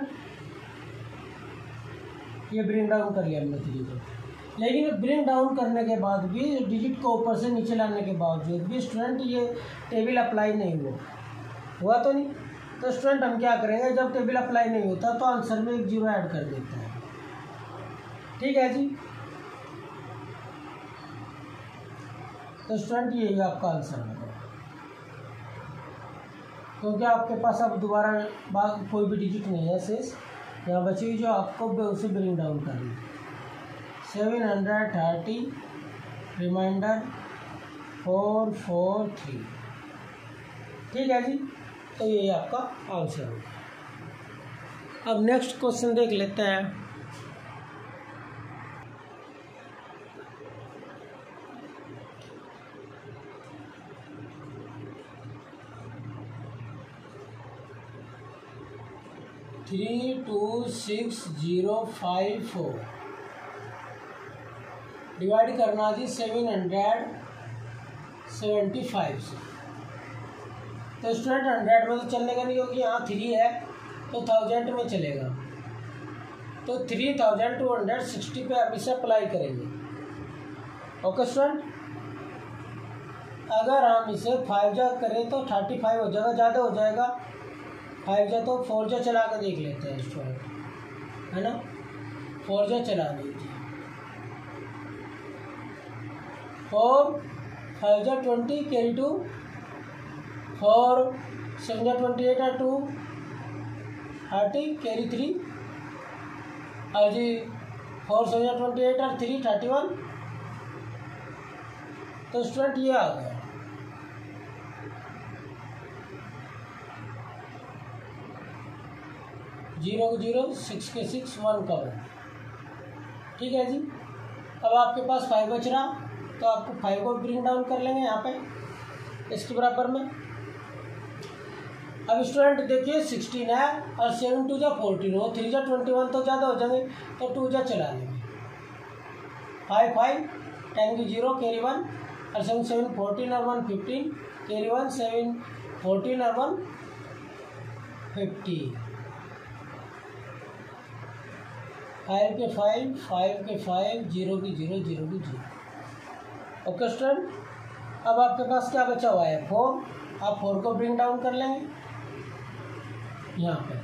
[SPEAKER 1] ये ब्रिंग डाउन कर लिया हमने 3 को। लेकिन ब्रिंग डाउन करने के बाद भी डिजिट को ऊपर से नीचे लाने के बावजूद भी स्टूडेंट ये टेबल अप्लाई नहीं हुआ तो नहीं। तो स्टूडेंट हम क्या करेंगे, जब टेबल अप्लाई नहीं होता तो आंसर में एक 0 ऐड कर देते हैं। ठीक है जी। तो स्टूडेंट यही आपका आंसर है, क्योंकि आपके पास अब दोबारा कोई भी डिजिट नहीं है शेष, यहाँ बची हुई जो आपको उसे ब्रिंग डाउन करनी। 730 रिमाइंडर 4 4 3। ठीक है जी। तो यही आपका आंसर है। अब नेक्स्ट क्वेश्चन देख लेते हैं। थ्री 2 6 0 5 4 डिवाइड करना जी 775 से। तो स्टूडेंट 100 में तो चलने का नहीं, क्योंकि यहाँ 3 है तो 1000 में चलेगा। तो 3260 पे आप इसे अप्लाई करेंगे। Okay student. अगर हम इसे 5 जा करें तो 35 हो जाएगा, ज़्यादा हो जाएगा 5 जा, तो 4 जा चला कर देख लेते हैं स्टूडेंट, है ना। 4 जा चला दीजिए। 4 5 जा 20 कैरी 2, 4 7 जा 28 और 2 30 कैरी 3 और जी 4 7 जा 28 और 3 31। तो स्टूडेंट ये आ गया। जीरो को 0 6 के 6 1 का 1। ठीक है जी। अब आपके पास 5 बच रहा, तो आपको 5 को ब्रिंग डाउन कर लेंगे यहाँ पे इसके बराबर में। अब स्टूडेंट देखिए 16 है और 7 2 जा 14 हो, 3 जा 21 तो ज़्यादा हो जाएंगे, तो 2 जा चला लेंगे। 5 5 10 की 0 कैरी 1 और 7 7 14 और 1 15 कैरी 1 7 14 और 1 50। 5 के 5 5 के 5 0 की 0 0 की 0। Okay student. अब आपके पास क्या बचा हुआ है 4। आप 4 को ब्रिंग डाउन कर लेंगे यहाँ पे।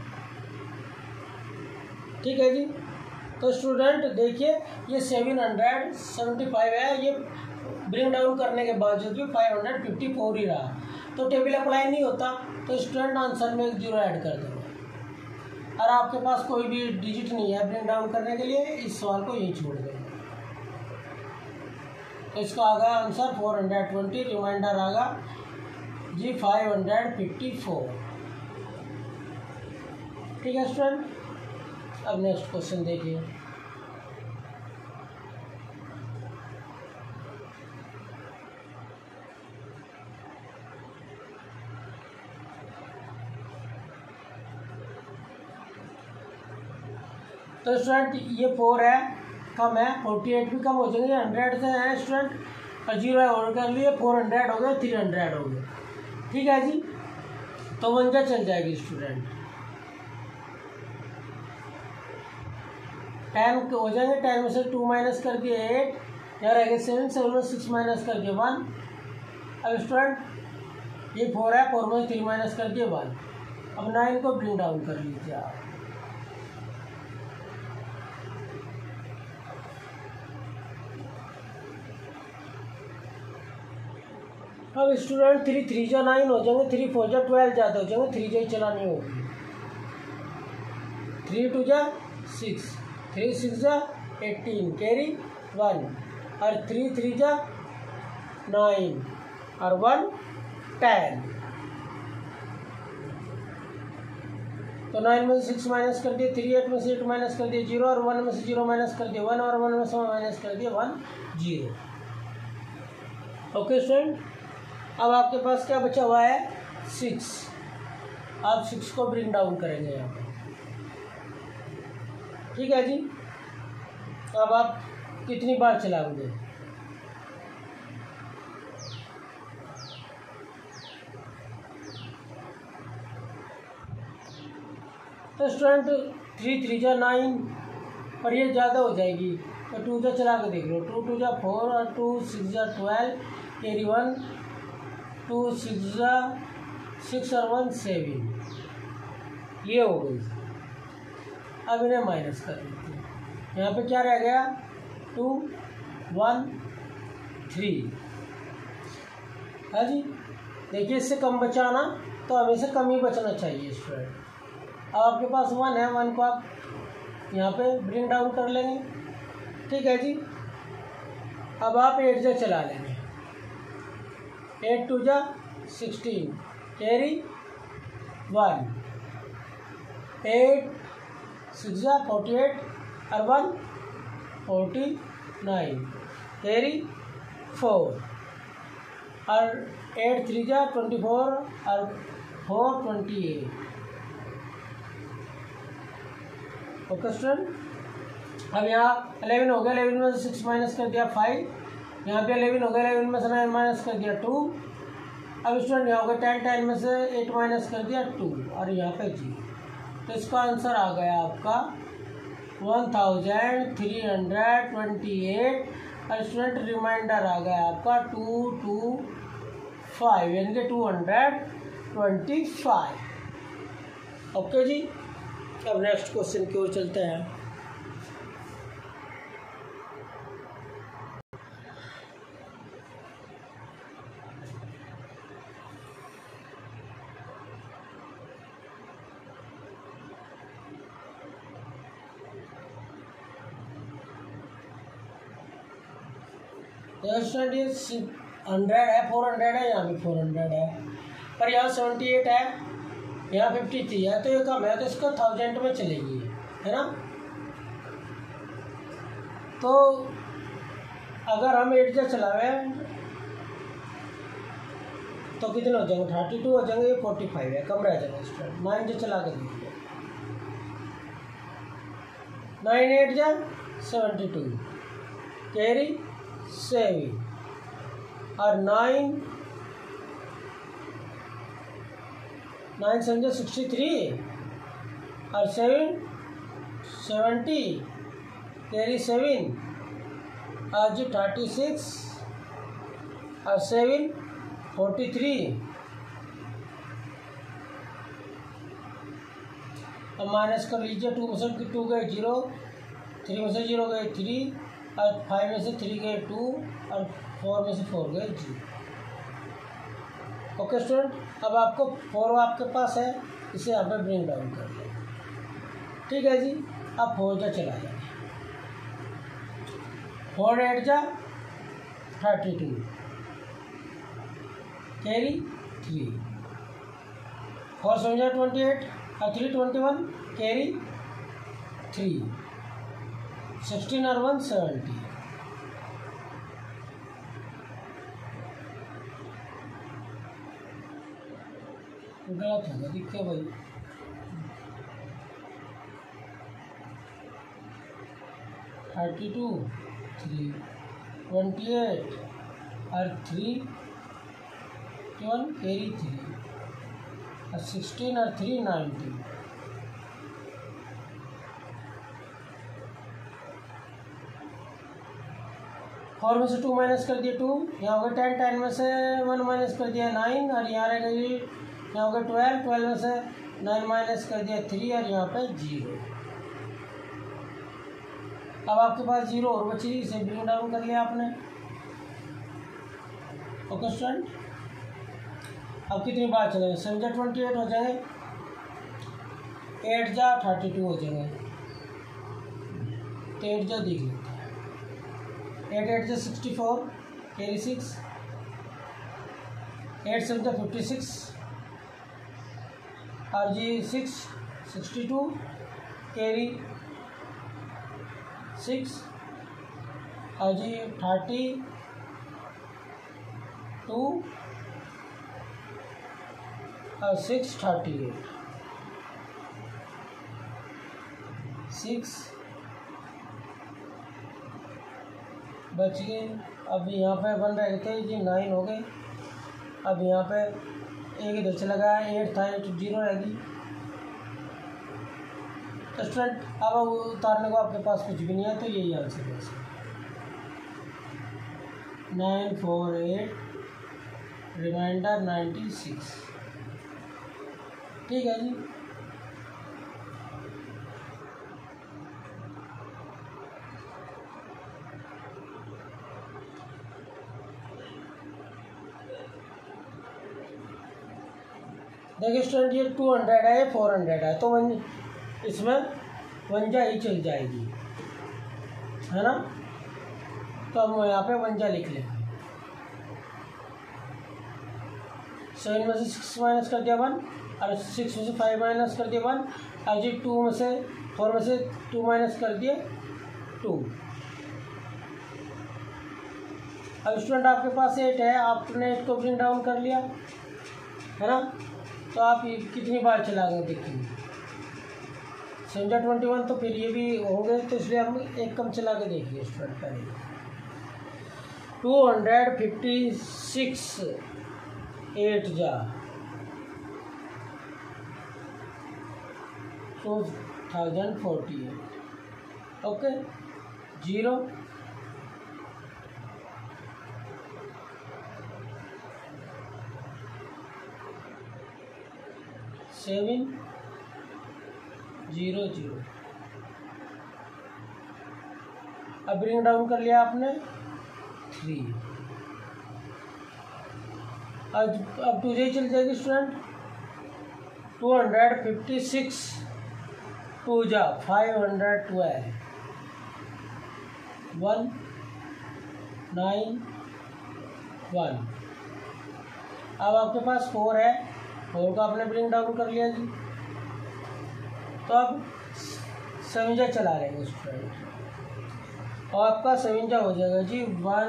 [SPEAKER 1] ठीक है जी। तो स्टूडेंट देखिए ये 775 है, ये ब्रिंग डाउन करने के बावजूद भी 554 ही रहा। तो टेबल अप्लाई नहीं होता, तो स्टूडेंट आंसर में एक 0 ऐड कर देंगे। और आपके पास कोई भी डिजिट नहीं है ब्रिंग डाउन करने के लिए, इस सवाल को यहीं छोड़ देंगे। तो इसका आ गया आंसर 420, रिमाइंडर आगा जी 554। ठीक है स्टूडेंट। अब नेक्स्ट क्वेश्चन देखिए। तो स्टूडेंट ये 4 है, कम है, 48 भी कम हो जाएंगे, 100 से है स्टूडेंट, और 0 और कर लिए 400 हो गए, 300 हो गए। ठीक है जी। तो 1 जा चल जाएगी स्टूडेंट। 10 हो जाएंगे, 10 में से 2 माइनस करके 8, यहाँ रहेगा 7 7 में 6 माइनस करके 1 अब स्टूडेंट ये 4 है, 4 में 3 माइनस कर दिए 1। अब 9 को ब्रिंग डाउन कर लीजिए आप। अब स्टूडेंट 3 3 जा 9 हो जाएंगे, 3 4 जा 12 ज़्यादा हो जाएंगे, 3 जा ही चलानी होगी। 3 2 जा 6, 3 6 जा 18, कैरी 1, और 3 3 जा 9 और 1 10। तो 9 में से 6 माइनस कर दिए 3, 8 में से 8 माइनस कर दिए 0, और 1 में से 0 माइनस कर दिए 1, और 1 में से 1 माइनस कर दिए 1 0। ओके स्टूडेंट, अब आपके पास क्या बचा हुआ है 6। आप 6 को ब्रिंग डाउन करेंगे यहाँ पे। ठीक है जी। अब आप कितनी बार चलाओगे? तो स्टूडेंट 3 3 जा 9, और ये ज़्यादा हो जाएगी तो 2 जा चला के देख लो। 2 2 जा 4, और 2 6 जा 12, कैरी 1, 2 6 जा 6 और 1 7, ये हो गई। अब इन्हें माइनस कर लेते हैं। यहाँ पे क्या रह गया 2 1 3 है जी। देखिए इससे कम बचाना तो हमेशा कम ही बचना चाहिए स्टूडेंट। अब आपके पास 1 है, 1 को आप यहाँ पे ब्रिंग डाउन कर लेंगे। ठीक है जी। अब आप 8 जा चला लेंगे। 8 2 जा 16, कैरी 1, 8 6 जा 48, और 1 49, कैरी 4, और 8 3 जा 24, और 4 28। ओके स्टूडेंट, अब यहाँ 11 हो गया, 11 में से 6 माइनस कर दिया 5, यहाँ पे 11 हो गया, 11 में से 9 माइनस कर दिया 2। अब स्टूडेंट यहाँ हो गया 10, 10 में से 8 माइनस कर दिया 2, और यहाँ पे 0। तो इसका आंसर आ गया आपका 1328, और स्टूडेंट रिमाइंडर आ गया आपका 225, यानी कि 225। ओके जी। अब नेक्स्ट क्वेश्चन की ओर चलते हैं। स्टूडेंट ये 100 है, 400 है, यहाँ भी 400 है, पर यहाँ 78 है, यहाँ 53 है, तो ये कम है, तो इसको 1000 में चलेगी, है ना। तो अगर हम 8 जा चलावे तो कितने हो जाएंगे 32 हो जाएंगे, ये 45 है, कम रह जाएगा स्टूडेंट। 9 जा चला कर दीजिए, 9 8 जा 72, कैरी 7, और 9 7 जा 63, और 7 70, कैरी 7, और जी 36, और 7 43। अब माइनस कर लीजिए, 2 में से 2 गए 0, 3 में से 0 गए 3, और 5 में से 3 गए 2, और 4 में से 4 गए 0। ओके स्टूडेंट, अब आपको 4 आपके पास है, इसे यहाँ पे ब्रिंग डाउन कर लें। ठीक है जी। अब 4 जा चला जाए, 4 8 जा 32, कैरी 3, 4 7 जा 28, और 3 21, कैरी 3, 16 और 1 70। गलत होगा, दिखते भाई। 32 3 28, और 3 1 कैरी 3, और 16 और 3 19। 4 में से 2 माइनस कर दिया 2, यहाँ हो गया 10, 10 में से 1 माइनस कर दिया 9, और यहाँ रहेगा जी, यहाँ हो गया 12, 12 में से 9 माइनस कर दिया 3, और यहाँ पे 0। अब आपके पास 0 और बची, इसे ब्रिंग डाउन कर लिया आपने। ओके स्टूडेंट, अब कितनी बार चलेंगे? 7 जा 28 हो जाएंगे, 8 जा 32 हो जाएंगे, तो 8 जा देख लेते हैं। 8 8 जा 64, कैरी 6, 8 7 जा 56, और जी 6 62, कैरी 6, और जी 32 और 6 38, 6 बच गए। अब यहाँ पे 1 रह गए जी, 9 हो गए। अब यहाँ पे एक इधर से लगा, 8 था, 8 0 रहेगी। तो स्टूडेंट अब उतारने को आपके पास कुछ भी नहीं है, तो यही आंसर है। 9 4 8 रिमाइंडर 96, ठीक है जी। देखिए स्टूडेंट, ये 200 है, 400 है, तो इसमें 51 ही चल जाएगी, है ना। तो हम यहाँ पे 51 लिख लें। 7 में से 6 माइनस कर दिया 1, और 6 में से 5 माइनस कर दिया 1, और जी 2 में से 4 में से 2 माइनस कर दिए 2। अब स्टूडेंट आपके पास 8 है, आपने 8 को ब्रिंग डाउन कर लिया, है ना। तो आप ये कितनी बार चला गए देखेंगे। 7 जा 21, तो फिर ये भी हो गए, तो इसलिए हम एक कम चला के देखिए स्टूडेंट। पहले 256 8 जा 2048, ओके 0 7 0 0। अब ब्रिंग डाउन कर लिया आपने 3। अब 2 चल जाएगी स्टूडेंट। 256 2 जा 512, 1 9 1। अब आपके पास 4 है, 4 का आपने ब्रिंग डाउन कर लिया जी। तो अब 7 जा चला रहे हैं स्टूडेंट, और आपका 7 जा हो जाएगा जी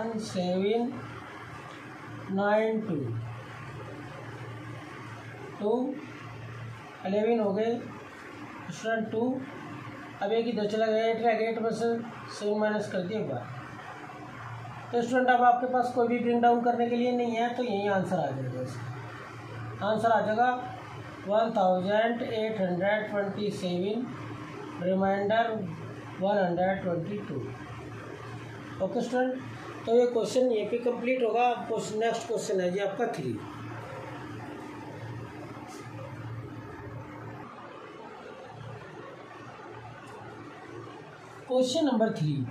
[SPEAKER 1] 1792, 2 11 हो गए स्टूडेंट 2। अब एक इधर चला गया 8 रह गया, 8 में से 7 माइनस कर दिया एक बार। तो स्टूडेंट अब आपके पास कोई भी ब्रिंग डाउन करने के लिए नहीं है, तो यही आंसर आ जाएगा। इसका आंसर आ जाएगा 1827, रिमाइंडर 122। ओके स्टूडेंट, तो ये क्वेश्चन ये भी कंप्लीट होगा। नेक्स्ट क्वेश्चन है जी आपका 3। Question number 3,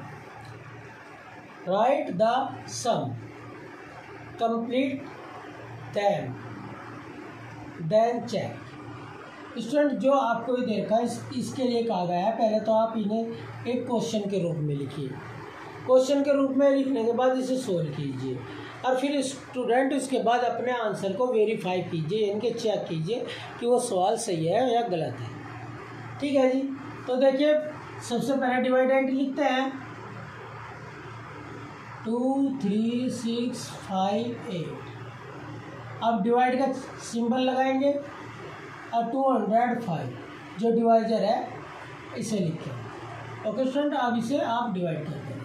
[SPEAKER 1] write the sum, complete then check. Student जो आपको ये देखा है इसके लिए कहा गया है, पहले तो आप इन्हें एक क्वेश्चन के रूप में लिखिए। क्वेश्चन के रूप में लिखने के बाद इसे सोल्व कीजिए, और फिर स्टूडेंट उसके बाद अपने आंसर को वेरीफाई कीजिए, इनके चेक कीजिए कि वो सवाल सही है या गलत है। ठीक है जी। तो देखिए सबसे पहले डिवाइडेंड लिखते हैं 2 3 6 5 8। अब डिवाइड का सिंबल लगाएंगे और 205 जो डिवाइजर है इसे लिखें। ओके स्टूडेंट, अब इसे आप डिवाइड कर देंगे।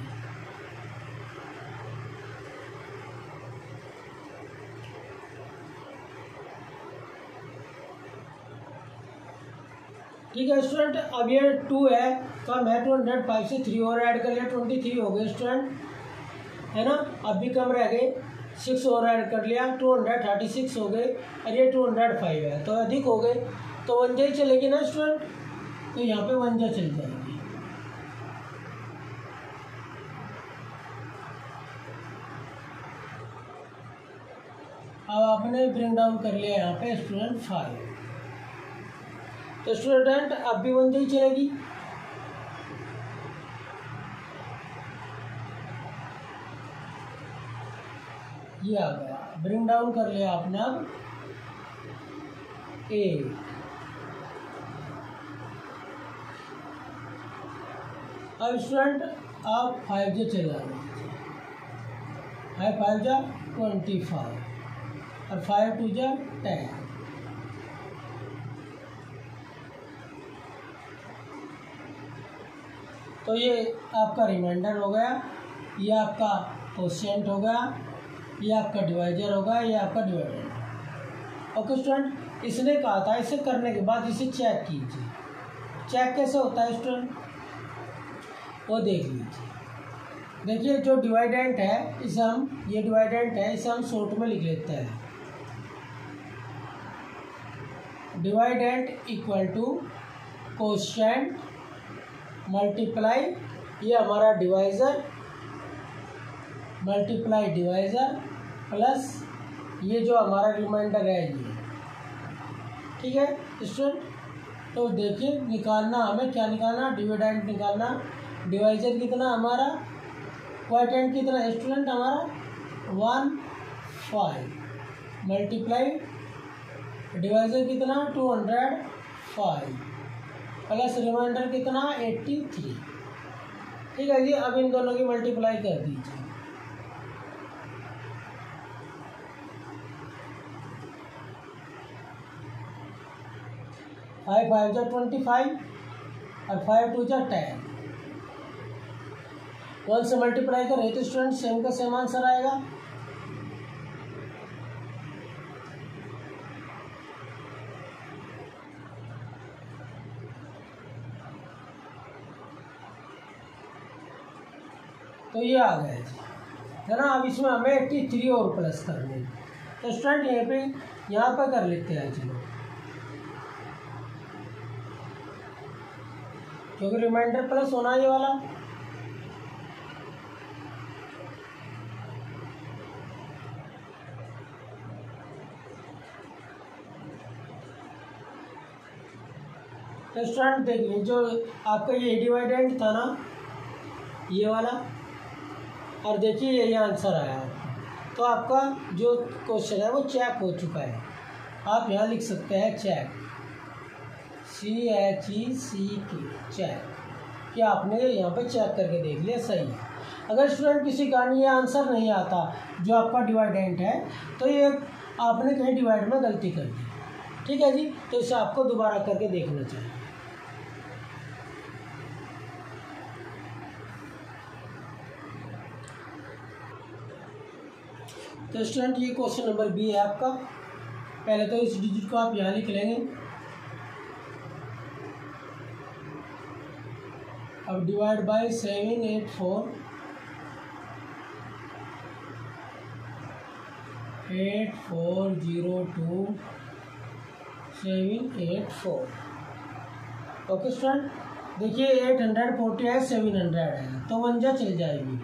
[SPEAKER 1] ठीक है स्टूडेंट, अब ये 2 है, कम है 205 से 3 और ऐड कर लिया 23 हो गए स्टूडेंट। है ना। अब भी कम रह गए, 6 और ऐड कर लिया, 236 हो गए, और ये 205 है, तो अधिक हो गए, तो 1 ही चलेगी ना स्टूडेंट, तो यहाँ पे 1 चल जाएगी। अब आपने ब्रिंग डाउन कर लिया यहाँ पे स्टूडेंट 5, तो स्टूडेंट अब भी 1 ही चलेगी। ये आ गया, ब्रिंग डाउन कर लिया आपने अब 8। अब स्टूडेंट आप 5 जो चला रहे, 5 जा 25 और 5 2 जा 10। तो ये आपका रिमाइंडर हो गया, ये आपका कोशेंट होगा, ये आपका डिवाइजर होगा, ये आपका डिवाइडर। ओके स्टूडेंट, इसने कहा था इसे करने के बाद इसे चेक कीजिए। चेक कैसे होता है स्टूडेंट, वो देख लीजिए। देखिए जो डिवाइडेंट है इसे हम, ये डिवाइडेंट है इसे हम शॉर्ट में लिख लेते हैं। Dividend equal to quotient multiply, ये हमारा डिवाइज़र मल्टीप्लाई डिवाइज़र प्लस ये जो हमारा रिमाइंडर है ये, ठीक है स्टूडेंट। तो देखिए निकालना हमें क्या निकालना, डिविडेंट निकालना। डिवाइज़र कितना हमारा, क्वाइटेंट कितना है स्टूडेंट हमारा 15 मल्टीप्लाई डिवाइज़र कितना 205 प्लस रिमाइंडर कितना 83। ठीक है जी, अब इन दोनों की मल्टीप्लाई कर दीजिए। फाइव 5 जा 25 और 5 2 जा 10। 1 से मल्टीप्लाई करें तो स्टूडेंट सेम का सेम आंसर आएगा। तो ये आ गया है ना। अब इसमें हमें 83 और प्लस करने, तो स्टूडेंट यहाँ पे कर लेते हैं चलो, क्योंकि रिमाइंडर प्लस होना ये वाला। तो स्टूडेंट देखिए जो आपका ये डिवाइडेंट था ना ये वाला, और देखिए यही आंसर आया आपका। तो आपका जो क्वेश्चन है वो चेक हो चुका है। आप यहाँ लिख सकते हैं चेक, CHECK चेक, कि आपने यहाँ पे चेक करके देख लिया सही है। अगर स्टूडेंट किसी कारण ये आंसर नहीं आता जो आपका डिवाइडेंट है, तो ये आपने कहीं डिवाइड में गलती कर दी। ठीक है जी, तो इसे आपको दोबारा करके देखना चाहिए। तो स्टूडेंट ये क्वेश्चन नंबर बी है आपका। पहले तो इस डिजिट को आप यहाँ लिख लेंगे। अब डिवाइड बाय 784 8402 784। ओके स्टूडेंट, देखिए 840 है 700 है, तो 1 जा चल जाएगी।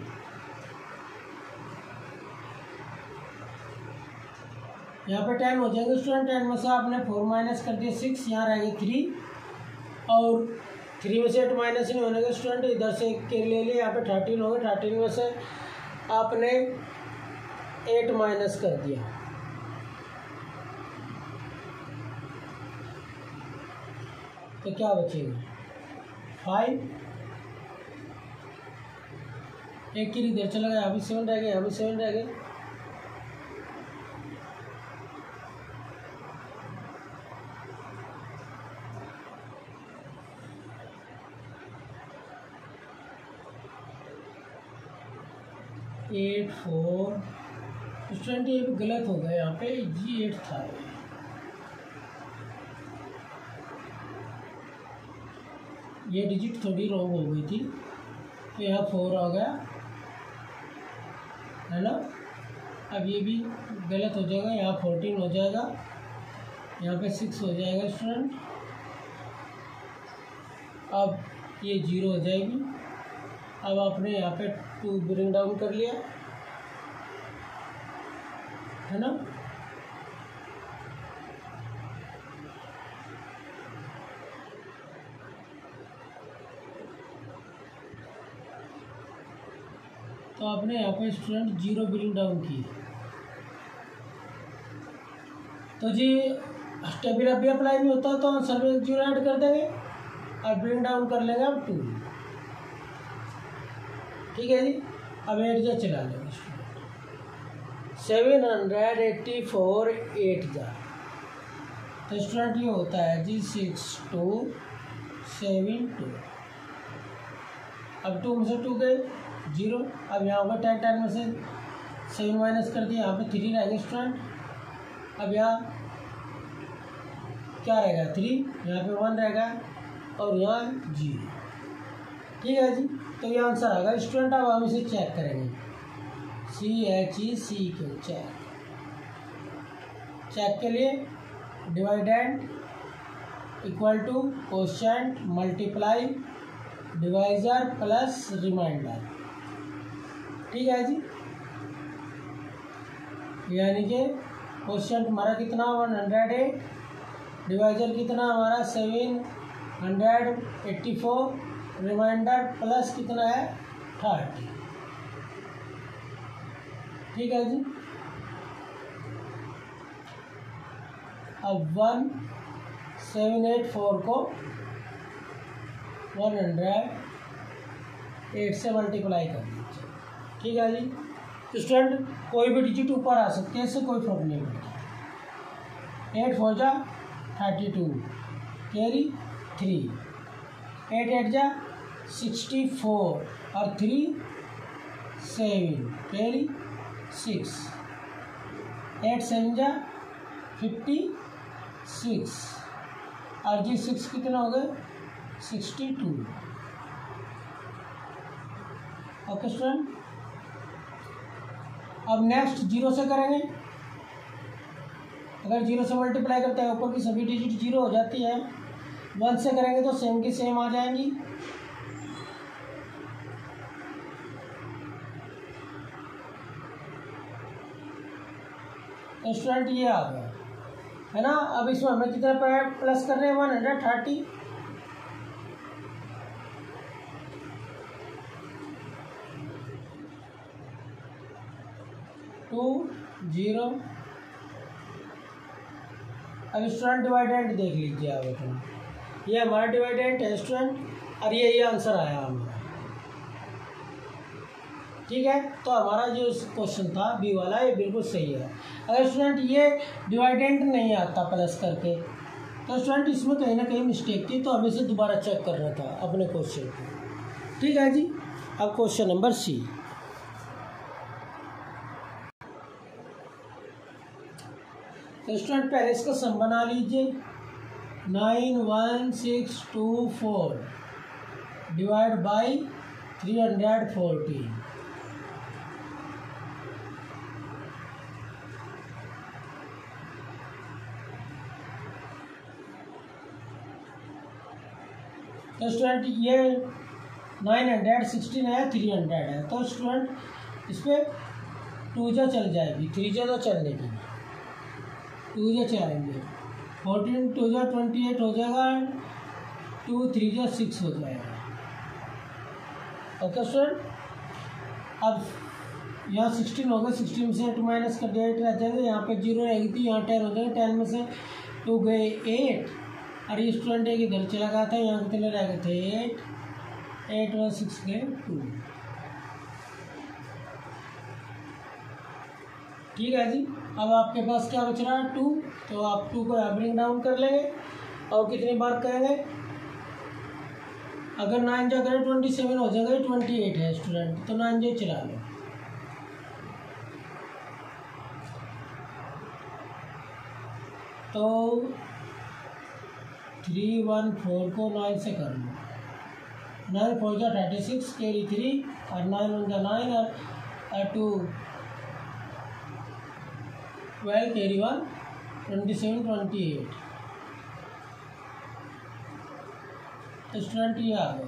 [SPEAKER 1] यहाँ पे 10 हो जाएंगे स्टूडेंट। 10 में से आपने 4 माइनस कर दिया 6, यहाँ रह गए 3, और 3 में से 8 माइनस नहीं होने का स्टूडेंट, इधर से के ले लिए, यहाँ पे 13 हो गए। 13 में से आपने 8 माइनस कर दिया, तो क्या बचेगा 5। एक की इधर चला गया, यहाँ भी 7 रह गए, यहाँ भी 7 रह गए। एट 4 स्टूडेंट, ये भी गलत हो गया, यहाँ पे G8 था, ये डिजिट थोड़ी रॉन्ग हो गई थी, तो यहाँ 4 आ गया। है ना। अब ये भी गलत हो जाएगा, यहाँ 14 हो जाएगा, यहाँ पे 6 हो जाएगा स्टूडेंट। अब ये 0 हो जाएगी। अब आपने यहाँ पे 2 ब्रिंग डाउन कर लिया, है ना। तो आपने यहाँ पे स्टूडेंट 0 ब्रिंग डाउन की, तो जी टेबल अभी अप्लाई नहीं होता तो आंसर में 0 ऐड कर देंगे और ब्रिंग डाउन कर लेंगे अब 2। ठीक है जी। अब 8 जा चला लेंगे स्टूडेंट, 784 8 जा, तो स्टूडेंट ये होता है जी 6272। अब 2 में से 2 गए 0। अब यहाँ पर 10 में से 7 माइनस कर दिया, यहाँ पे 3 रहेंगे स्टूडेंट। अब यहाँ क्या रहेगा 3, यहाँ पे 1 रहेगा और यहाँ 0। ठीक है जी। तो ये आंसर आ गया स्टूडेंट। अब हम इसे चेक करेंगे, CHECK चेक के लिए dividend equal to quotient multiply divisor plus reminder. ठीक है जी। यानी कि कोशेंट हमारा कितना 108, डिवाइजर कितना हमारा 784, रिमाइंडर प्लस कितना है 30। ठीक है जी। अब 1784 को 108 से मल्टीप्लाई कर दीजिए। ठीक है जी। स्टूडेंट कोई भी डिजिट ऊपर आ सकते हैं, इससे कोई फर्क नहीं पड़ता। 8 4 जा 32 कैरी 3, 8 8 जा 64 और 3 7 कैरी 6, 8 7 जा 56 और जी 6 कितना हो गए 62। Okay student. अब नेक्स्ट 0 से करेंगे। अगर 0 से मल्टीप्लाई करते हैं ऊपर की सभी डिजिट 0 हो जाती है। 1 से करेंगे तो सेम की सेम आ जाएंगी। तो स्टूडेंट ये आ गया, है ना। अब इसमें हमें कितना प्लस कर रहे हैं 130। टू 0। अब स्टूडेंट डिवाइडेंट देख लीजिए आप अपना, ये हमारा डिवाइडेंट है स्टूडेंट और ये आंसर आया हमारा। ठीक है। तो हमारा जो क्वेश्चन था बी वाला ये बिल्कुल सही है। अगर स्टूडेंट ये डिवाइडेंट नहीं आता प्लस करके तो स्टूडेंट इसमें कहीं ना कहीं मिस्टेक थी, तो हमें इसे दोबारा चेक करना था अपने क्वेश्चन को। ठीक है जी। अब क्वेश्चन नंबर सी। तो स्टूडेंट पहले इसका सम बना लीजिए। 91624 डिवाइड बाई 314। तो स्टूडेंट ये 916 है, 300 है, तो स्टूडेंट इस पर 2 जा चल जाएगी, 3 जा तो चल देगी, 2 जा चलाएंगे। 14 2 जा 28 हो जाएगा, 2 3 जा 6 हो जाएगा। Okay student. अब यहाँ 16 हो गया, 16 में से 8 माइनस कर दिया 8 रह जाएगा, यहाँ पे 0 रहेगी थी, यहाँ 10 हो जाएगा, 10 में से 2 गए 8 और ये स्टूडेंट एक इधर चला गया था, यहाँ कितने रह गए थे 8 8 और 6 गए 2। ठीक है जी। अब आपके पास क्या बच रहा है 2, तो आप 2 को यहाँ ब्रिंग डाउन कर लेंगे और कितनी बार करेंगे, अगर 9 जा करें 27 हो जाएगा, 28 है स्टूडेंट, तो 9 जा चला लो। तो 314 को 9 से कर लो, 9 4 जा 36 कैरी 3 और 9 1 जा 9 और 2 12 कैरी 1 27 28। स्टूडेंट ये आ गए।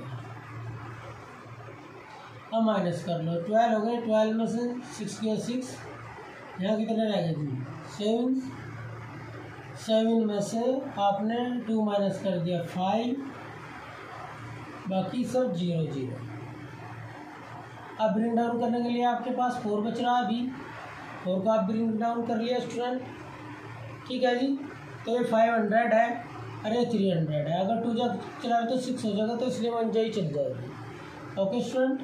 [SPEAKER 1] अब माइनस कर लो, 12 हो गए, 12 में से 6 गया 6, यहाँ कितने रह गए जी 7, 7 में से आपने 2 माइनस कर दिया 5, बाकी सब 0 0। अब ब्रिंग डाउन करने के लिए आपके पास 4 बच रहा है अभी, 4 को आप ब्रिंग डाउन कर लिया स्टूडेंट, ठीक है जी। तो ये 500 है, अरे 300 है, अगर 2 जब चलाए तो 6 हो जाएगा, तो इसलिए 1 ही चल जाएगी। ओके स्टूडेंट,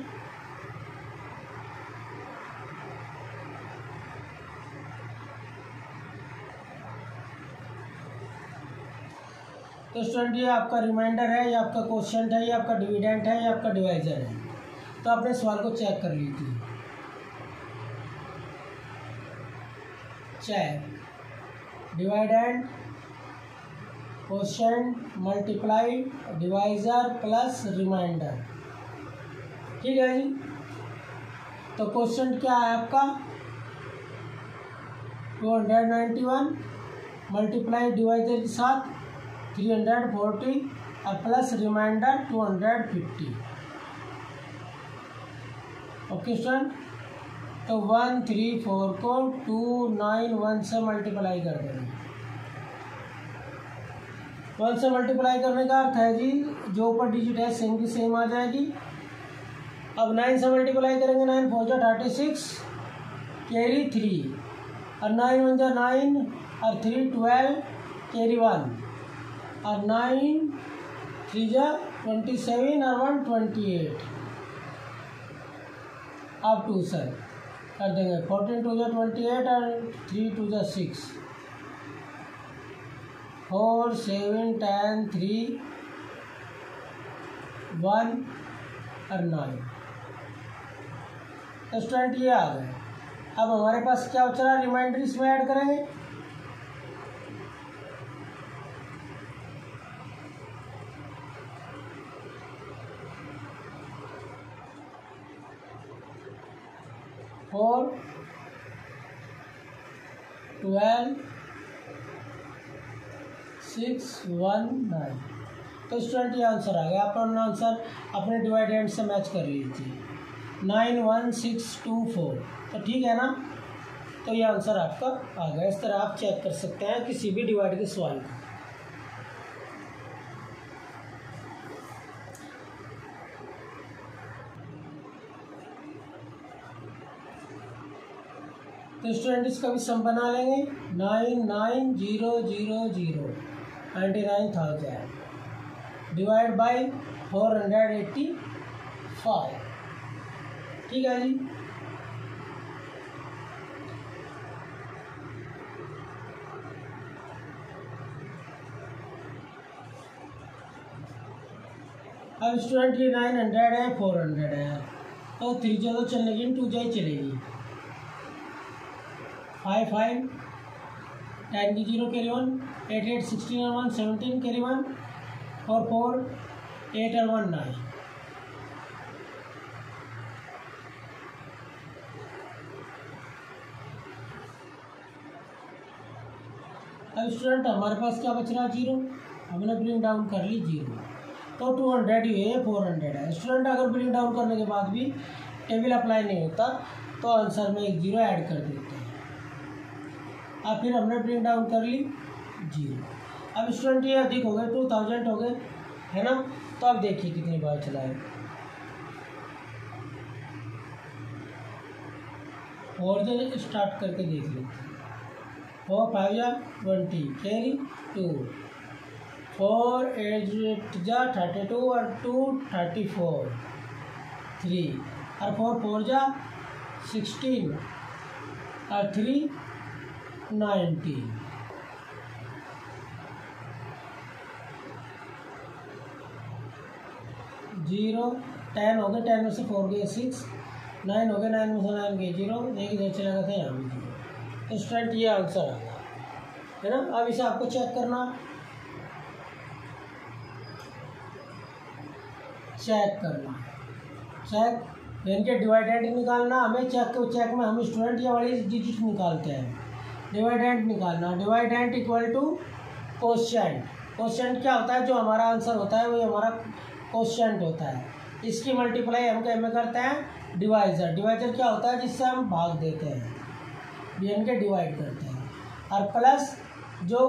[SPEAKER 1] तो स्टूडेंट ये आपका रिमाइंडर है, ये आपका क्वेश्चन है, ये आपका डिविडेंट है, ये आपका डिवाइजर है। तो अपने सवाल को चेक कर लीजिए। Check dividend, question, multiply, divisor plus reminder, ठीक है जी। तो क्वेश्चन क्या है आपका 291 मल्टीप्लाई डिवाइजर के साथ 340 और प्लस रिमाइंडर 250। ओके स्टूडेंट, तो 134 को 291 से मल्टीप्लाई कर देंगे। 1 से मल्टीप्लाई करने का अर्थ है जी जो ऊपर डिजिट है सेम की सेम आ जाएगी। अब 9 से मल्टीप्लाई करेंगे, 9 4 जा 36 कैरी 3 और 9 1 जा 9 और 3 12 कैरी 1 और 9 3 जा 27 और 1 28। अब 2 सर कर देंगे, 14 2 जा 28 और 3 2 जा 6, 4 7 10 3 1 और 9। तो स्टूडेंट ये आ गए। अब हमारे पास क्या बच रहा है, रिमाइंडर इसमें ऐड करेंगे। फोर 12 6 1 9। तो स्टूडेंट ये आंसर आ गया। अपना आंसर अपने डिवाइडेंड से मैच कर लीजिए, 91624। तो ठीक है ना, तो ये आंसर आपका आ गया। इस तरह आप चेक कर सकते हैं किसी भी डिवाइड के सवाल को। तो स्टूडेंट इसका भी सम बना लेंगे, 99000 99,000 डिवाइड बाई 485, ठीक है जी। अब स्टूडेंट ये 900 है, 400 है, तो 3 जा तो चलने की 2 जा ही चलेगी। 5 5 10 की 0 कैरी 1, 8 8 16 और 1 17 कैरी 1, 4 4 8 और 1 9। अब स्टूडेंट हमारे पास क्या बच रहा है 0, हमने ब्रिंग डाउन कर ली 0, तो 200 ही है, 400 है। स्टूडेंट अगर ब्रिंग डाउन करने के बाद भी टेबल अप्लाई नहीं होता तो आंसर में एक 0 ऐड कर देते हैं। अब फिर हमने ब्रिंग डाउन कर ली 0। अब स्टूडेंट ये अधिक हो गए, 2000 हो गए, है ना। तो अब देखिए कितनी बार चला है, और जो स्टार्ट करके देख लेते हैं। 4 5 जा 20 कैरी 2, 4 8 जा 32 और 2 34 3 और 4 4 जा 16 और 3 19। जीरो 10 हो गए, 10 में से 4 गए 6, 9 हो गए, 9 में से 9 गए 0, एक इधर चला गया था यहाँ भी 0। तो स्टूडेंट ये आंसर आ गया, है ना। अब इसे आपको चेक करना, चेक इनके डिवाइडेंड निकालना। हमें चेक में हम स्टूडेंट ये वाली डिजिट निकालते हैं, डिवाइडेंट निकालना, dividend equal to quotient. Quotient क्या होता है, जो हमारा आंसर होता है वो हमारा कोशेंट होता है। इसकी मल्टीप्लाई हम क्या में करते हैं, डिवाइजर। डिवाइजर क्या होता है, जिससे हम भाग देते हैं, bn के डिवाइड करते हैं। और प्लस जो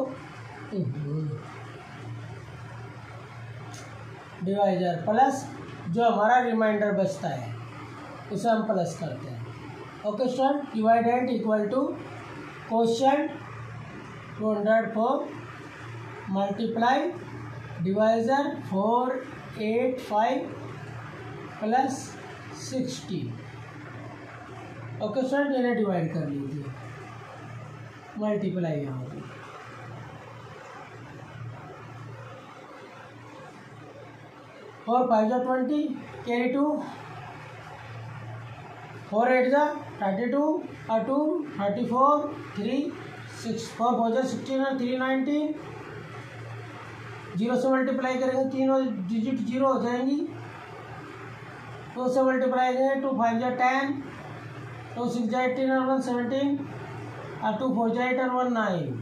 [SPEAKER 1] डिवाइजर प्लस जो हमारा रिमाइंडर बचता है उसे हम प्लस करते हैं। Okay student, dividend equal to quotient 204 multiply divisor 485 plus 60। Okay student, इन्हें डिवाइड कर लीजिए, मल्टीप्लाई यहाँ पर 4 5 जा 20, कैरी 2, 4 8 जा 32 और 2 34 3 6 4 4 जा 16 और 3 19। जीरो से मल्टीप्लाई करेंगे, तीनों डिजिट जीरो हो जाएंगी। 2 से मल्टीप्लाई करेंगे, 2 5 जा 10, 2 6 जा 18 और 1 17 और 2 4 जा 8 और 1 9।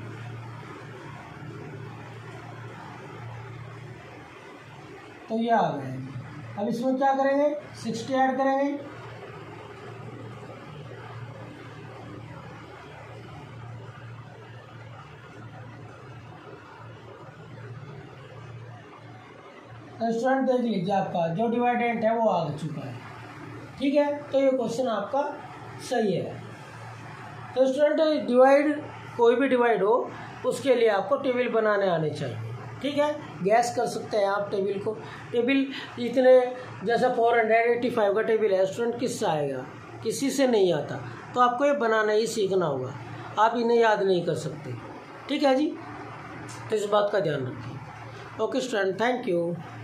[SPEAKER 1] तो ये आ गए। अब इसमें क्या करेंगे, 60 ऐड करेंगे, तो स्टूडेंट देख लीजिए आपका जो डिवाइडेंट है वो आ चुका है। ठीक है, तो ये क्वेश्चन आपका सही है। तो स्टूडेंट डिवाइड, कोई भी डिवाइड हो उसके लिए आपको टेबल बनाने आने चाहिए। ठीक है, गैस कर सकते हैं आप टेबल को। टेबल इतने जैसा 485 का टेबल है स्टूडेंट, किससे आएगा, किसी से नहीं आता। तो आपको ये बनाना ही सीखना होगा, आप इन्हें याद नहीं कर सकते। ठीक है जी, तो इस बात का ध्यान रखिए। Okay student, thank you.